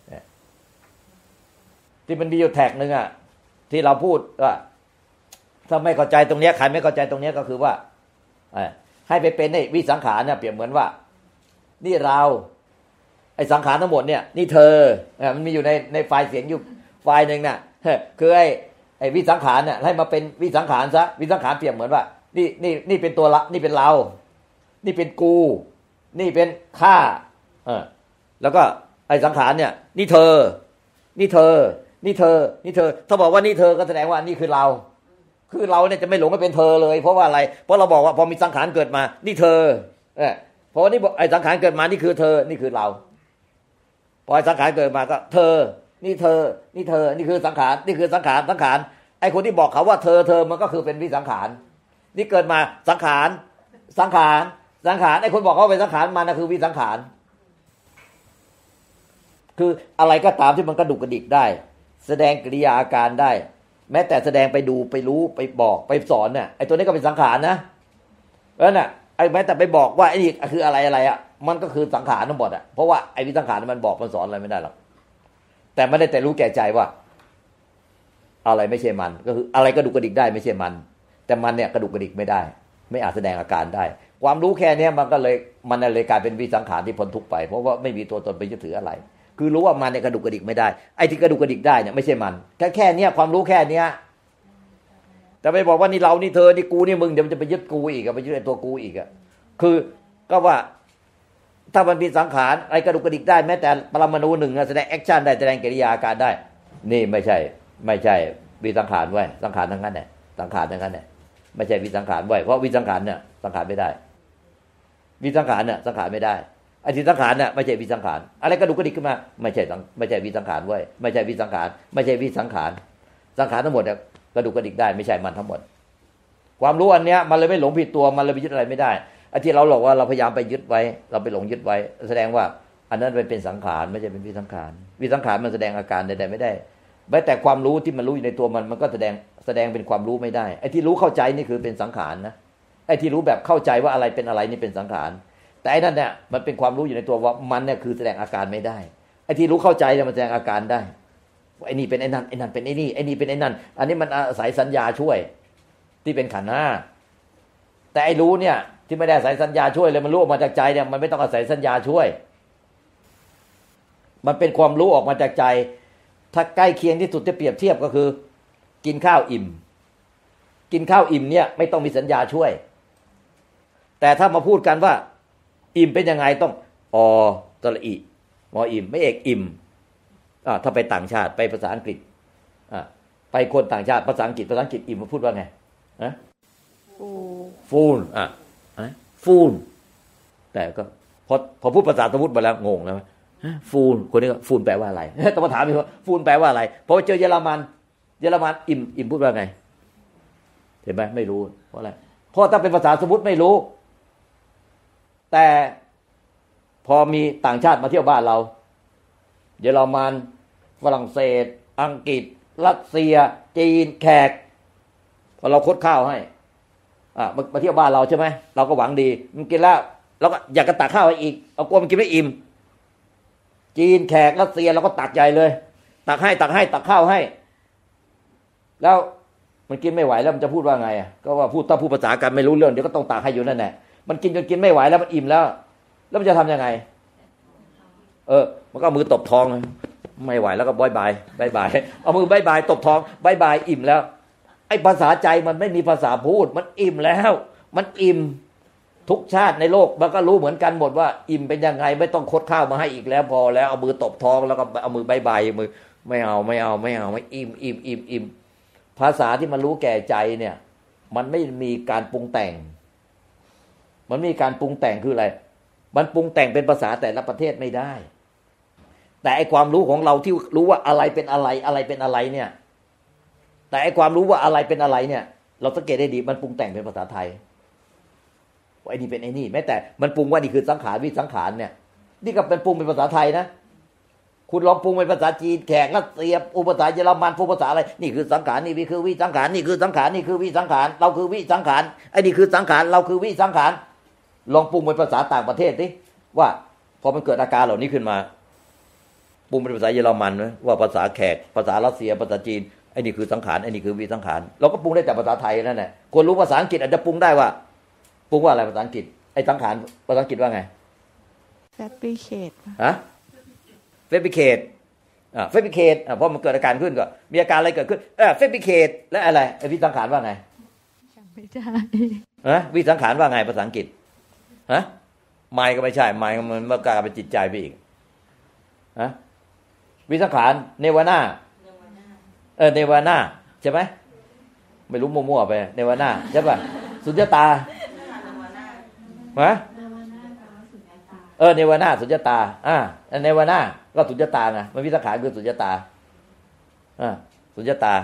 ที่มันมีอยู่แท็กนึงอ่ะที่เราพูดว่าถ้าไม่เข้าใจตรงนี้ใครไม่เข้าใจตรงนี้ก็คือว่าให้ไปเป็นไอ้วิสังขารเนี่ยเปรียบเหมือนว่านี่เราไอ้สังขารทั้งหมดเนี่ยนี่เธอมันมีอยู่ในในไฟล์เสียงอยู่ไฟล์นึงน่ะคือไอ้ไอ้วิสังขารเนี่ยให้มาเป็นวิสังขารซะวิสังขารเปรียบเหมือนว่านี่นี่นี่เป็นตัวละนี่เป็นเรานี่เป็นกูนี่เป็นข้าเออแล้วก็ไอ้สังขารเนี่ยนี่เธอนี่เธอนี่เธอนี่เธอถ้าบอกว่านี่เธอก็แสดงว่านี่คือเราคือเราเนี่ยจะไม่หลงไปเป็นเธอเลยเพราะว่าอะไรเพราะเราบอกว่าพอมีสังขารเกิดมานี่เธอเออพอนี่ไอ้สังขารเกิดมานี่คือเธอนี่คือเราพอไอ้สังขารเกิดมาก็เธอนี่เธอนี่เธอนี่คือสังขารนี่คือสังขารสังขารไอ้คนที่บอกเขาว่าเธอเธอมันก็คือเป็นวิสังขารนี่เกิดมาสังขารสังขารสังขารไอ้คนบอกเขาเป็นสังขารมันน่ะคือวิสังขารคืออะไรก็ตามที่มันกระดุกกระดิกได้แสดงกิริยาอาการได้แม้แต่แสดงไปดูไปรู้ไปบอกไปสอนเนี่ยไอ้ตัวนี้ก็เป็นสังขารนะเพราะน่ะไอ้แม้แต่ไปบอกว่าไอ้นี่คืออะไรอะไรอ่ะมันก็คือสังขารทั้งหมดอ่ะเพราะว่าไอ้วิสังขารมันบอกมันสอนอะไรไม่ได้หรอกแต่ไม่ได้แต่รู้แก่ใจว่าอะไรไม่ใช่มันก็คืออะไรกระดุกกระดิกได้ไม่ใช่มันแต่มันเนี่ยกระดุกกระดิกไม่ได้ไม่อาจแสดงอาการได้ความรู้แค่นี้มันก็เลยมันเลยกลายเป็นวิสังขารที่พ้นทุกข์ไปเพราะว่าไม่มีตัวตนไปยึดถืออะไรคือรู้ว่ามันเนี่ยกระดุกกระดิกไม่ได้ไอ้ที่กระดุกกระดิกได้เนี่ยไม่ใช่มันแค่แค่เนี้ยความรู้แค่เนี้ยแต่ไปบอกว่านี่เรานี่เธอนี่กูนี่มึงเดี๋ยวมันจะไปยึดกูอีกอะไปยึดไอ้ตัวกูอีกอะคือก็ว่าถ้ามันมีสังขารไอ้กระดุกกระดิกได้แม้แต่ปรมาณูหนึ่งแสดงแอคชั่นได้แสดงกิริยาอาการได้นี่ไม่ใช่ไม่ใช่วิสังขารไว้สังขารทั้งนั้นแหละสังขารทั้งนั้นแหละไม่ใช่วิสังขารไว้เพราะวิสังขารเนี่ยสังขารไม่ได้วิสังขารเนี่ยสังขารไม่ได้ไอ้ที่สังขารเนี่ยไม่ใช่วิสังขารอะไรกระดุกกระดิกขึ้นมาไม่ใช่ไม่ใช่วิสังขารไว้ไม่ใช่วิสังขารไม่ใช่วิสังขารสังขารทั้งหมดเนี่ยกระดุกกระดิกได้ไม่ใช่มันทั้งหมดความรู้อันเนี้ยมันเลยไม่หลงผิดตัวมันเลยไปยึดอะไรไม่ได้ไอ้ที่เราหลอกว่าเราพยายามไปยึดไว้เราไปหลงยึดไว้แสดงว่าอันนั้นเป็นสังขารไม่ใช่เป็นวิสังขารวิสังขารมันแสดงอาการใดๆไม่ได้แม้แต่ความรู้ที่มันรู้อยู่ในตัวมันมันก็แสดงแสดงเป็นความรู้ไม่ได้ไอ้ที่รู้เข้าใจนี่คือเป็นสังขารนะไอ้ที่รู้แบบเข้าใจว่าอะไรเป็นอะไรนี่เป็นสังขารแต่ไอ้นั่นเนี่ยมันเป็นความรู้อยู่ในตัวว่ามันเนี่ยคือแสดงอาการไม่ได้ไอ้ที่รู้เข้าใจเนี่ยมันแสดงอาการได้ไอ้นี่เป็นไอ้นั่นไอ้นั่นเป็นไอ้นี่ไอ้นี่เป็นไอ้นั่นอันนี้มันอาศัยสัญญาช่วยที่เป็นขันธ์ห้าแต่ไอ้รู้เนี่ยที่ไม่ได้อาศัยสัญญาช่วยเลยมันรู้ออกมาจากใจเนี่ยมันไม่ต้องอาศัยสัญญาช่วยมันเป็นความรู้ออกมาจากใจถ้าใกล้เคียงที่สุดจะเปรียบเทียบก็คือกินข้าวอิ่มกินข้าวอิ่มเนี่ยไม่ต้องมีสัญญาช่วยแต่ถ้ามาพูดกันว่าอิ่มเป็นยังไงต้องอตระอิมออิ่มไม่เอกอิ่มอ่าถ้าไปต่างชาติไปภาษาอังกฤษอ่าไปคนต่างชาติภาษาอังกฤษภาษาอังกฤษอิ่มมาพูดว่าไงนะฟูลอ่ะฟูลแต่ก็พอพอพูดภาษาสมมุติมาแล้วงงแล้วฟูลคนนี้ก็ฟูลแปลว่าอะไรต้องมาถามอีกว่าฟูลแปลว่าอะไรพอเจอเยอรมันเยอรมันอิ่มอิ่มพูดว่าไงเห็นไหมไม่รู้เพราะอะไรเพราะถ้าเป็นภาษาสมมุติไม่รู้แต่พอมีต่างชาติมาเที่ยวบ้านเราเยอรมันฝรั่งเศสอังกฤษรัสเซียจีนแขกพอเราคดข้าวให้อ่ะมามาเที่ยวบ้านเราใช่ไหมเราก็หวังดีมันกินแล้วเราก็อยากจะตักข้าวให้อีกเอากลัวมันกินไม่อิ่มจีนแขกรัสเซียเราก็ตักใหญ่เลยตักให้ตักให้ตักข้าวให้แล้วมันกินไม่ไหวแล้วมันจะพูดว่าไงอ่ะก็ว่าพูดถ้าพูดภาษากันไม่รู้เรื่องเดี๋ยวก็ต้องตักให้อยู่นั่นแหละมันกินจนกินไม่ไหวแล้วมันอิ่มแล้วแล้วมันจะทำยังไงเออมันก็เอามือตบท้องไม่ไหวแล้วก็บายบายบายบายเอามือบายบายตบท้องบายบายอิ่มแล้วไอ้ภาษาใจมันไม่มีภาษาพูดมันอิ่มแล้วมันอิ่มทุกชาติในโลกมันก็รู้เหมือนกันหมดว่าอิ่มเป็นยังไงไม่ต้องคดข้าวมาให้อีกแล้วพอแล้วเอามือตบท้องแล้วก็เอามือบายบายมือไม่เอาไม่เอาไม่เอาไม่อิ่มอิ่มอิ่มอิ่มภาษาที่มันรู้แก่ใจเนี่ยมันไม่มีการปรุงแต่งมันมีการปรุงแต่งคืออะไรมันปรุงแต่งเป็นภาษาแต่ละประเทศไม่ได้แต่ไอความรู้ของเราที่รู้ว่าอะไรเป็นอะไรอะไรเป็นอะไรเนี่ยแต่ไอความรู้ว่าอะไรเป็นอะไรเนี่ยเราสังเกตได้ดีมันปรุงแต่งเป็นภาษาไทยว่าไอ้นี่เป็นไอ้นี่แม้แต่มันปรุงว่านี่คือสังขารวิสังขารเนี่ยนี่ก็เป็นปรุงเป็นภาษาไทยนะคุณลองปรุงเป็นภาษาจีนแขกรัสเซียอุปภาษาเยอรมันภาษาอะไรนี่คือสังขารนี่คือวิสังขารนี่คือสังขารนี่คือวิสังขารเราคือวิสังขารไอ้นี่คือสังขารเราคือวิสังขารลองปรุงเป็นภาษาต่างประเทศสิว่าพอมันเกิดอาการเหล่านี้ขึ้นมาปรุงเป็นภาษาเยอรมันนะว่าภาษาแขกภาษารัสเซียภาษาจีนไอ้นี่คือสังขารไอ้นี่คือวิสังขารเราก็ปรุงได้แต่ภาษาไทยนั่นแหละคนรู้ภาษาอังกฤษอาจจะปรุงได้ว่าปรุงว่าอะไรภาษาอังกฤษไอ้สังขารภาษาอังกฤษว่าไง fabricate ฮะ fabricate อ่า fabricate อ่าพอมันเกิดอาการขึ้นก็มีอาการอะไรเกิดขึ้นเออ fabricate และอะไรไอ้วิสังขารว่าไงจำไม่ได้ฮะวิสังขารว่าไงภาษาอังกฤษฮะไมก็ไม่ใช่ไมมันมันกลายเป็นจิตใจไปอีกฮะวิสังขารเนวาน่าเออเนวาน่าใช่ไหมไม่รู้มั่วๆไปเนวาน่าใช่ป่ะสุญญตาฮะเออเนวาน่าสุญญตาอ่าเนวาน่าก็สุญญตาไงมันวิสังขารคือสุญญตาอ่าสุญญตา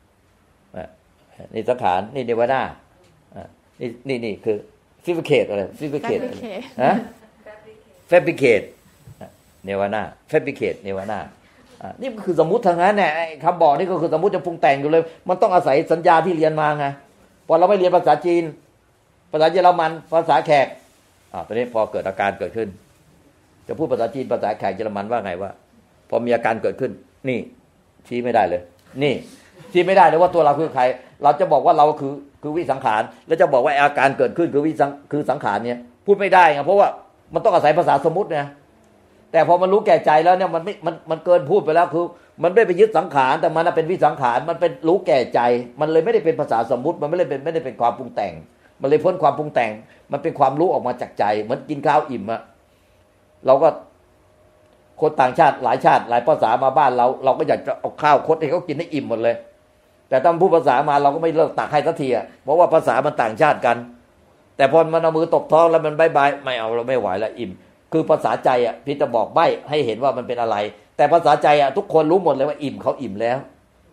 นี่สังขารนี่เนวาน่าอ่านี่นี่นี่คือfabricate อะไร fabricate ฮะ fabricate เนวาน่า fabricate เนวาน่านี่ก็คือสมมุติทางนั้นเนี่ยคำบอกนี่ก็คือสมมุติจะปรุงแต่งอยู่เลยมันต้องอาศัยสัญญาที่เรียนมาไงพอเราไม่เรียนภาษาจีนภาษาเยอรมันภาษาแขกอ่าตอนนี้พอเกิดอาการเกิดขึ้นจะพูดภาษาจีนภาษาแขกเยอรมันว่าไงว่าพอมีอาการเกิดขึ้นนี่ชี้ไม่ได้เลยนี่ชี้ไม่ได้เลยว่าตัวเราคือใครเราจะบอกว่าเราคือคือวิสังขารแล้วจะบอกว่าอาการเกิดขึ้นคือวิสังคือสังขารเนี่ยพูดไม่ได้ไงเพราะว่ามันต้องอาศัยภาษาสมมุติไงแต่พอมันรู้แก่ใจแล้วเนี่ยมันไม่มันมันเกินพูดไปแล้วคือมันไม่ไปยึดสังขารแต่มันเป็นวิสังขารมันเป็นรู้แก่ใจมันเลยไม่ได้เป็นภาษาสมมุติมันไม่ได้เป็นไม่ได้เป็นความปรุงแต่งมันเลยพ้นความปรุงแต่งมันเป็นความรู้ออกมาจากใจเหมือนกินข้าวอิ่มอะเราก็คนต่างชาติหลายชาติหลายภาษามาบ้านเราเราก็อยากจะเอาข้าวคดให้เขากินให้อิ่มหมดเลยแต่ตอนพูดภาษามาเราก็ไม่เลิกตักให้สักทีอะเพราะว่าภาษามันต่างชาติกันแต่พอมันเอามือตบท้องแล้วมันบายบายไม่เอาเราไม่ไหวแล้วอิ่มคือภาษาใจอ่ะพี่จะบอกใบ้ให้เห็นว่ามันเป็นอะไรแต่ภาษาใจอ่ะทุกคนรู้หมดเลยว่าอิ่มเขาอิ่มแล้ว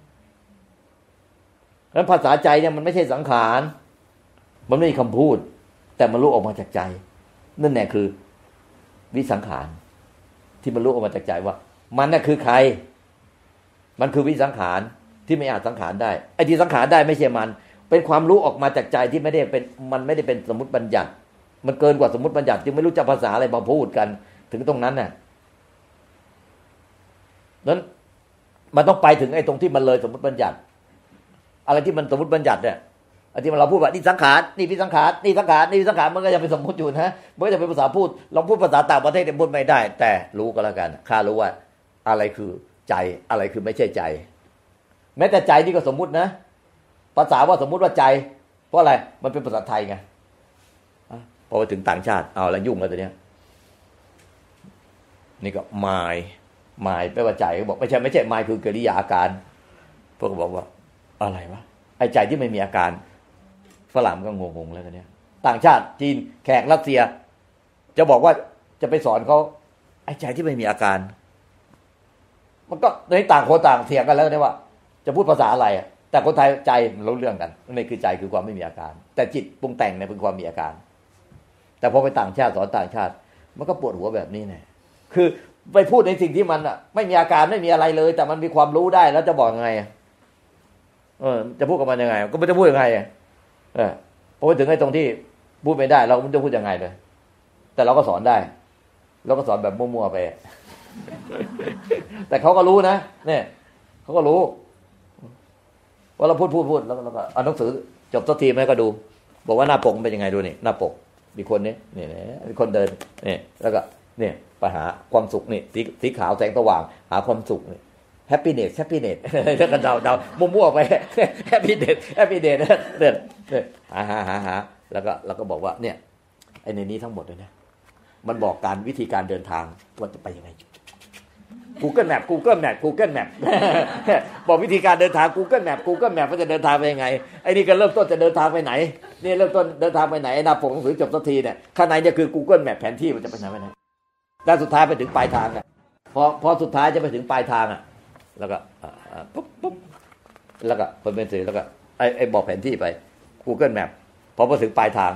แล้วภาษาใจเนี่ยมันไม่ใช่สังขารมันไม่มีคำพูดแต่มันรู้ออกมาจากใจนั่นแหละคือวิสังขารที่มันรู้ออกมาจากใจว่ามันน่ะคือใครมันคือวิสังขารที่ไม่อาจสังขารได้ไอ้ที่สังขารได้ไม่ใช่มันเป็นความรู้ออกมาจากใจที่ไม่ได้เป็นมันไม่ได้เป็นสมมุติบัญญัติมันเกินกว่าสมมุติบัญญัติจึงไม่รู้จะภาษาอะไรมาพูดกันถึงตรงนั้นน่ะนั้นมันต้องไปถึงไอ้ตรงที่มันเลยสมมุติบัญญัติอะไรที่มันสมมุติบัญญัติเนี่ยไอ้ที่เราพูดว่านี่สังขารนี่วิสังขารนี่สังขารนี่วิสังขารมันก็ยังเป็นสมมุติอยู่นะมันก็จะเป็นภาษาพูดลองพูดภาษาต่างประเทศเนี่ยพูดไม่ได้แต่รู้ก็แล้วกันข้ารู้ว่าอะไรคือใจอะไรคือไม่ใช่ใจแม้แต่ใจนี่ก็สมมุตินะภาษาว่าสมมุติว่าใจเพราะอะไรมันเป็นภาษาไทยไงพอไปถึงต่างชาติเอาแล้วยุ่งแล้วตัวเนี้ยนี่ก็มายมายแปลว่าใจก็บอกไม่ใช่ไม่ใช่มายคือกิริยาอาการพวกก็บอกว่าอะไรวะไอ้ใจที่ไม่มีอาการฝรั่งก็งงๆแล้วตัวเนี้ยต่างชาติจีนแขกรัสเซียจะบอกว่าจะไปสอนเขาไอ้ใจที่ไม่มีอาการมันก็ในต่างคนต่างเถียงกันแล้วเนี่ยว่าจะพูดภาษาอะไรอ่ะแต่คนไทยใจมันรู้เรื่องกันนี่คือใจคือความไม่มีอาการแต่จิตปรุงแต่งเนี่ยเป็นความมีอาการแต่พอไปต่างชาติสอนต่างชาติมันก็ปวดหัวแบบนี้เนี่ยคือไปพูดในสิ่งที่มันอ่ะไม่มีอาการไม่มีอะไรเลยแต่มันมีความรู้ได้แล้วจะบอกยังไงเออจะพูดกับมันยังไงก็ไม่จะพูดยังไงเออพอไปถึงไอ้ตรงที่พูดไม่ได้เราไม่จะพูดยังไงเลยแต่เราก็สอนได้เราก็สอนแบบมั่วๆไปแต่เขาก็รู้นะเนี่ยเขาก็รู้ว่าเราพูดพูดพูดแล้วก็เอาหนังสือจบสักทีไหมก็ดูบอกว่าหน้าปกเป็นยังไงดูนี่หน้าปกมีคนนี้นี่มีคนเดินนี่แล้วก็เนี่ยไปหาความสุขนี่สีสีขาวแสงสว่างหาความสุขนี่แฮปปี้เนสแฮปปี้เนสแล้วก็เดาเดามั่วๆไปแฮปปี้เนสแฮปปี้เนสเดินเนี่ยหาหาหาหาแล้วก็เราก็บอกว่าเนี่ยไอ้ในนี้ทั้งหมดเลยนะมันบอกการวิธีการเดินทางว่าจะไปยังไง Google Map Google Map Google Map บอกวิธีการเดินทาง Google Map Google Map ว่าจะเดินทางไปยังไงไอ้นี่ก็เริ่มต้นจะเดินทางไปไหนนี่เริ่มต้นเดินทางไปไหนหน้าปกหนังสือจบสักทีเนี่ยข้างในเนี่ยคือ Google Map แผนที่มันจะไปไหนไปไหนแต่สุดท้ายไปถึงปลายทางอ่ะพอพอสุดท้ายจะไปถึงปลายทางอ่ะแล้วก็ปุ๊บปุ๊บแล้วก็เปิดเป็นสื่อแล้วก็ไอ้ไอ้บอกแผนที่ไป Google Map พอไปถึงปลายทาง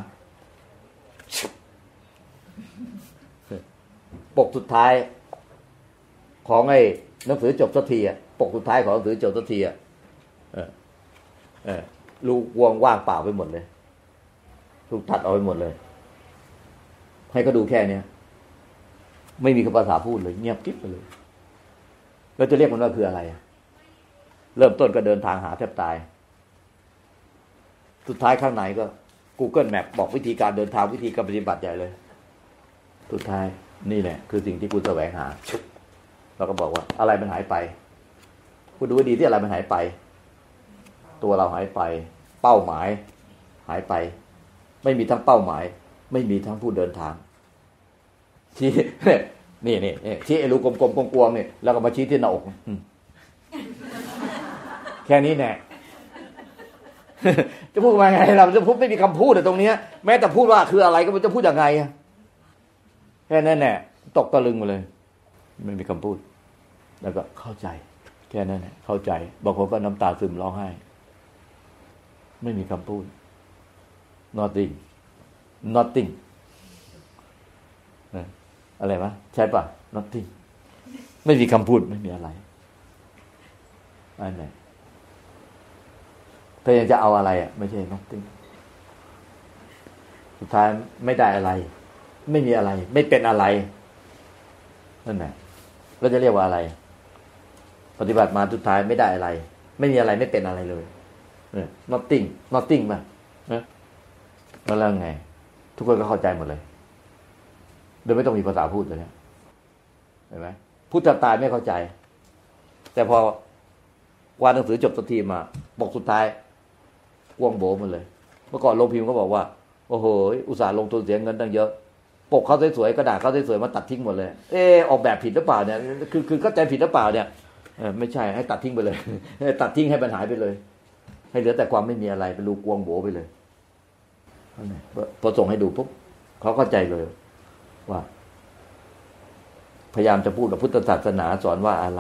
ปกสุดท้ายของไอ้หนังสือจบสักทีอ่ะปกสุดท้ายของหนังสือจบสักทีอ่ะเออเออลูกวงว่างเปล่าไปหมดเลยถูกตัดเอาไปหมดเลยให้ก็ดูแค่เนี้ยไม่มีภาษาพูดเลยเงียบกิ๊บไปเลยแล้วจะเรียกมันว่าคืออะไรอ่ะเริ่มต้นก็เดินทางหาแทบตายสุดท้ายข้างในก็ Google Map บอกวิธีการเดินทางวิธีการปฏิบัติใหญ่เลยสุดท้ายนี่แหละคือสิ่งที่กูแสวงหาเราก็บอกว่าอะไรมันหายไปคุณดูให้ดีที่อะไรมันหายไปตัวเราหายไปเป้าหมายหายไปไม่มีทั้งเป้าหมายไม่มีทั้งผู้เดินทางชี้นี่นี่ชี้ไอ้รูกลมๆกวงๆนี่แล้วก็มาชี้ที่หน้าอกแค่นี้แน่จะพูดว่าไงเราจะพูดไม่มีคำพูดแต่ตรงนี้แม้แต่พูดว่าคืออะไรก็มันจะพูดยังไงแค่นั้นแหละตกตะลึงมาเลยไม่มีคำพูดแล้วก็เข้าใจแค่นั้นแหละเข้าใจบางคนก็น้ำตาซึมร้องไห้ไม่มีคำพูด nothing nothing อะไรวะใช่ป่ะ nothing ไม่มีคำพูดไม่มีอะไรอันไหนถ้ายังจะเอาอะไรอ่ะไม่ใช่ nothing สุดท้ายไม่ได้อะไรไม่มีอะไรไม่เป็นอะไรนั่นแหละเราจะเรียกว่าอะไรปฏิบัติมาสุดท้ายไม่ได้อะไรไม่มีอะไรไม่เป็นอะไรเลยเนี่ย nothing nothing ป่ะนะแล้วไงทุกคนก็เข้าใจหมดเลยโดยไม่ต้องมีภาษาพูดเลยเนี่ยเห็นไหมพูดจะตายไม่เข้าใจแต่พอวาดหนังสือจบสักทีมาปกสุดท้ายว่องโบมันเลยเมื่อก่อนลงพิมพ์ก็บอกว่าโอ้โหอุตส่าห์ลงทุนเสียเงินตั้งเยอะปกเขาสวยๆกระดาษเขาสวยๆมาตัดทิ้งหมดเลยเออออกแบบผิดหรือเปล่าเนี่ยคือคือเข้าใจผิดหรือเปล่าเนี่ยเออไม่ใช่ให้ตัดทิ้งไปเลยตัดทิ้งให้มันหายไปเลยให้เหลือแต่ความไม่มีอะไรเป็นรูกวงโบไปเลยพอส่งให้ดูปุ๊บเขาเข้าใจเลยว่าพยายามจะพูดกับพุทธศาสนาสอนว่าอะไร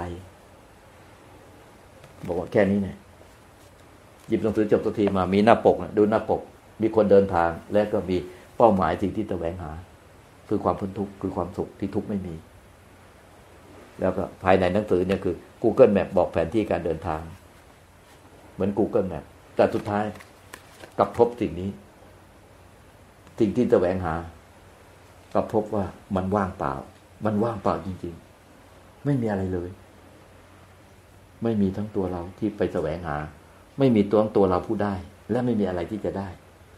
บอกว่าแค่นี้เนี่ยหยิบหนังสือจบสักทีมามีหน้าปกดูหน้าปกมีคนเดินทางและก็มีเป้าหมายสิ่งที่แสวงหาคือความพ้นทุกข์คือความสุขที่ทุกข์ไม่มีแล้วก็ภายในหนังสือเนี่ยคือ Google Map บอกแผนที่การเดินทางเหมือน Google Map แต่สุดท้ายกลับพบสิ่งนี้สิ่งที่แสวงหากลับพบว่ามันว่างเปล่ามันว่างเปล่าจริงๆไม่มีอะไรเลยไม่มีทั้งตัวเราที่ไปแสวงหาไม่มีตัวตัวเราผู้ได้และไม่มีอะไรที่จะได้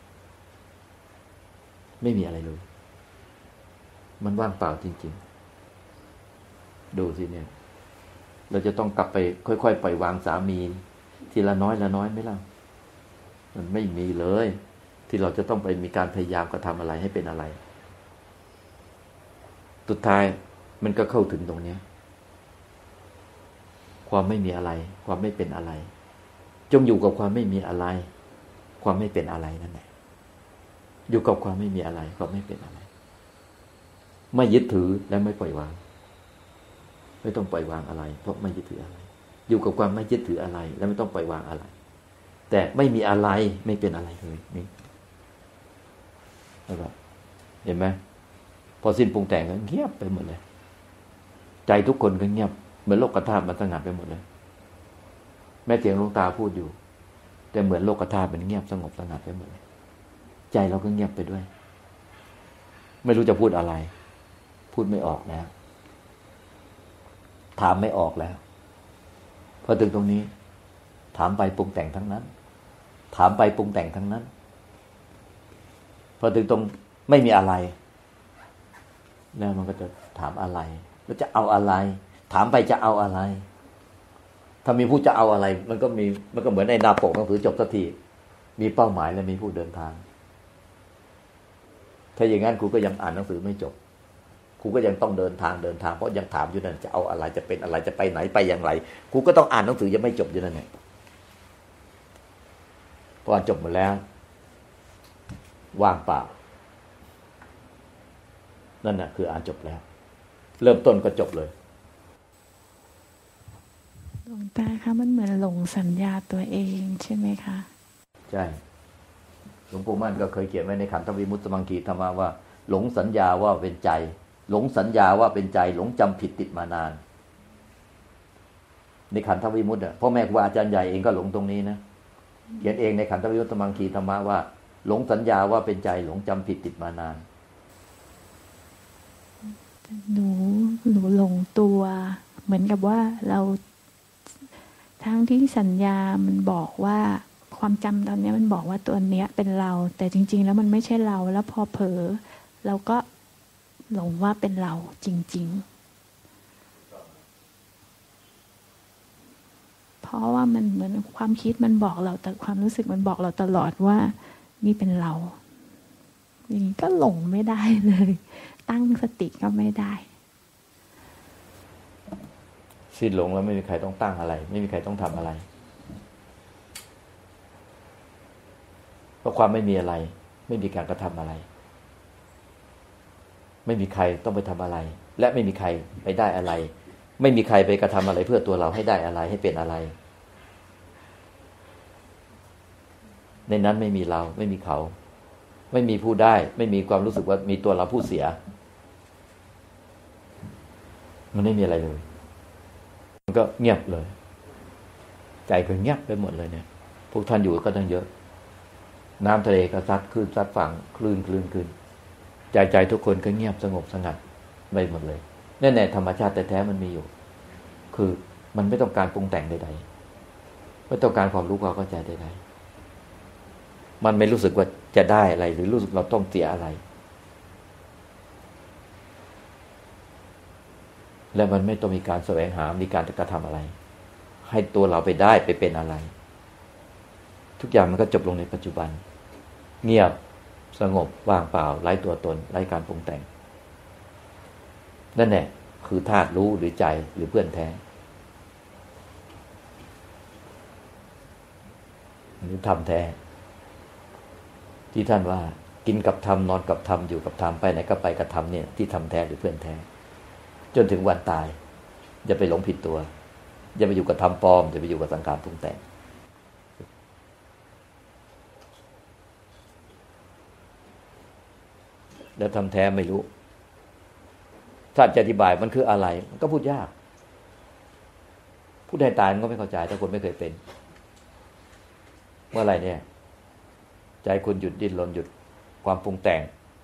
ไม่มีอะไรเลยมันว่างเปล่าจริงๆดูสิเนี่ยเราจะต้องกลับไปค่อยๆปล่อยวางสามีทีละน้อยละน้อยไหมล่ะมันไม่มีเลยที่เราจะต้องไปมีการพยายามกระทำอะไรให้เป็นอะไรสุดท้ายมันก็เข้าถึงตรงนี้ความไม่มีอะไรความไม่เป็นอะไรจงอยู่กับความไม่มีอะไรความไม่เป็นอะไรนั่นแหละอยู่กับความไม่มีอะไรความไม่เป็นอะไรไม่ยึดถือและไม่ปล่อยวางไม่ต้องปล่อยวางอะไรเพราะไม่ยึดถืออะไรอยู่กับความไม่ยึดถืออะไรและไม่ต้องปล่อยวางอะไรแต่ไม่มีอะไรไม่เป็นอะไรเลยนี่นะครับเห็นไหมพอสิ้นปรุงแต่งก็เงียบไปหมดเลยใจทุกคนก็เงียบเหมือนโลกธาตุมันสงัดไปหมดเลยแม้เสียงหลวงตาพูดอยู่แต่เหมือนโลกธาตุมันเงียบสงบสงัดไปหมดเลยใจเราก็เงียบไปด้วยไม่รู้จะพูดอะไรพูดไม่ออกแล้วถามไม่ออกแล้วพอถึงตรงนี้ถามไปปรุงแต่งทั้งนั้นถามไปปรุงแต่งทั้งนั้นพอถึงตรงไม่มีอะไรแล้วมันก็จะถามอะไรแล้วจะเอาอะไรถามไปจะเอาอะไรถ้ามีผู้จะเอาอะไรมันก็มีมันก็เหมือนในหน้าปกหนังสือจบสักทีมีเป้าหมายและมีผู้เดินทางถ้าอย่างนั้นครูก็ยังอ่านหนังสือไม่จบครูก็ยังต้องเดินทางเดินทางเพราะยังถามอยู่นั่นจะเอาอะไรจะเป็นอะไรจะไปไหนไปอย่างไรครูก็ต้องอ่านหนังสือยังไม่จบอยู่นั่นแหละพออ่านจบหมดแล้วว่างเปล่านั่นน่ะคืออ่านจบแล้วเริ่มต้นก็จบเลยหลวงตาคะมันเหมือนหลงสัญญาตัวเองใช่ไหมคะใช่หลวงปู่มั่นก็เคยเขียนไว้ในขันธวิมุตตมังคีธรรมะว่าหลงสัญญาว่าเป็นใจหลงสัญญาว่าเป็นใจหลงจำผิดติดมานานในขันธวิมุตติอ่ะพ่อแม่ครูอาจารย์ใหญ่เองก็หลงตรงนี้นะเขียนเองในขันธวิมุตตมังคีธรรมะว่าหลงสัญญาว่าเป็นใจหลงจำผิดติดมานานหนูหนูหลงตัวเหมือนกับว่าเราทั้งที่สัญญามันบอกว่าความจำตอนนี้มันบอกว่าตัวเนี้ยเป็นเราแต่จริงๆแล้วมันไม่ใช่เราแล้วพอเผลอเราก็หลงว่าเป็นเราจริงๆเพราะว่ามันเหมือนความคิดมันบอกเราแต่ความรู้สึกมันบอกเราตลอดว่านี่เป็นเราอย่างนี้ก็หลงไม่ได้เลยตั้งสติก็ไม่ได้สิ้นหลงแล้วไม่มีใครต้องตั้งอะไรไม่มีใครต้องทำอะไรเพราะความไม่มีอะไรไม่มีการกระทำอะไรไม่มีใครต้องไปทำอะไรและไม่มีใครไปได้อะไรไม่มีใครไปกระทำอะไรเพื่อตัวเราให้ได้อะไรให้เป็นอะไรในนั้นไม่มีเราไม่มีเขาไม่มีผู้ได้ไม่มีความรู้สึกว่ามีตัวเราผู้เสียมันไม่มีอะไรเลยมันก็เงียบเลยใจก็เงียบไปหมดเลยเนี่ยพวกท่านอยู่ก็ตั้งเยอะน้ำทะเลก็ซัดคลื่นซัดฝั่งคลื่นคลื่นคลื่นใจใจทุกคนก็เงียบสงบสงัดไปหมดเลยนี่แน่ธรรมชาติแต่แท้มันมีอยู่คือมันไม่ต้องการปรุงแต่งใดๆไม่ต้องการความรู้ความเข้าใจใดๆมันไม่รู้สึกว่าจะได้อะไรหรือรู้สึกเราต้องเสียอะไรและมันไม่ต้องมีการแสวงหามีการกระทำอะไรให้ตัวเราไปได้ไปเป็นอะไรทุกอย่างมันก็จบลงในปัจจุบันเงียบสงบว่างเปล่าไร้ตัวตนไร้การปรุงแต่งนั่นแหละคือธาตุรู้หรือใจหรือเพื่อนแท้หรือธรรมแท้ที่ท่านว่ากินกับธรรมนอนกับธรรมอยู่กับธรรมไปไหนก็ไปกับธรรมเนี่ยที่ธรรมแท้หรือเพื่อนแท้จนถึงวันตายอย่าไปหลงผิดตัวอย่าไปอยู่กับธรรมปลอมอย่าไปอยู่กับสังขารปรุงแต่งแล้วธรรมแท้ไม่รู้ถ้าจะอธิบายมันคืออะไรมันก็พูดยากพูดให้ตายมันก็ไม่เข้าใจถ้าคนไม่เคยเป็นเมื่อไหร่เนี่ยใจคุณหยุดดิ้นรนหยุดความปรุงแต่ง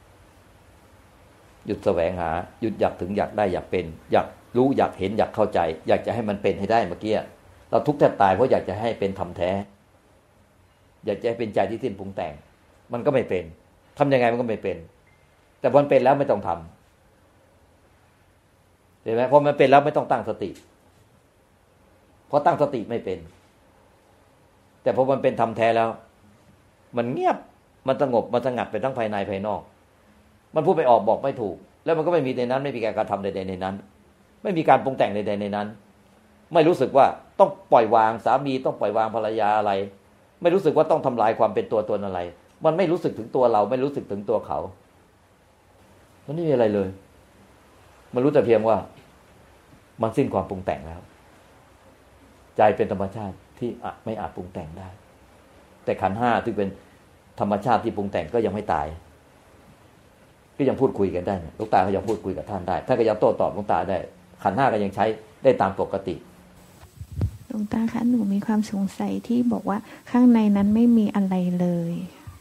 หยุดแสวงหาหยุดอยากถึงอยากได้อยากเป็นอยากรู้อยากเห็นอยากเข้าใจอยากจะให้มันเป็นให้ได้เมื่อกี้เราทุกข์แทบตายเพราะอยากจะให้เป็นธรรมแท้อยากจะให้เป็นใจที่สิ้นปรุงแต่งมันก็ไม่เป็นทำยังไงมันก็ไม่เป็นแต่พอมันเป็นแล้วไม่ต้องทำเห็นไหมพอมันเป็นแล้วไม่ต้องตั้งสติเพราะตั้งสติไม่เป็นแต่พอมันเป็นธรรมแท้แล้วมันเงียบมันสงบมันสงัดไปทั้งภายในภายนอกมันพูดไปออกบอกไม่ถูกแล้วมันก็ไม่มีในนั้นไม่มีการกระทำใดๆในนั้นไม่มีการปรุงแต่งใดๆในนั้นไม่รู้สึกว่าต้องปล่อยวางสามีต้องปล่อยวางภรรยาอะไรไม่รู้สึกว่าต้องทำลายความเป็นตัวตนอะไรมันไม่รู้สึกถึงตัวเราไม่รู้สึกถึงตัวเขามันไม่มีอะไรเลยมันรู้แต่เพียงว่ามันสิ้นความปรุงแต่งแล้วใจเป็นธรรมชาติที่ไม่อาจปรุงแต่งได้แต่ขันธ์ห้าที่เป็นธรรมชาติที่ปรุงแต่งก็ยังไม่ตายก็ยังพูดคุยกันได้หลวงตาก็ยังพูดคุยกับท่านได้ท่านก็ยังโต้ตอบหลวงตาได้ขันธ์ห้าก็ยังใช้ได้ตามปกติหลวงตาคะหนูมีความสงสัยที่บอกว่าข้างในนั้นไม่มีอะไรเลย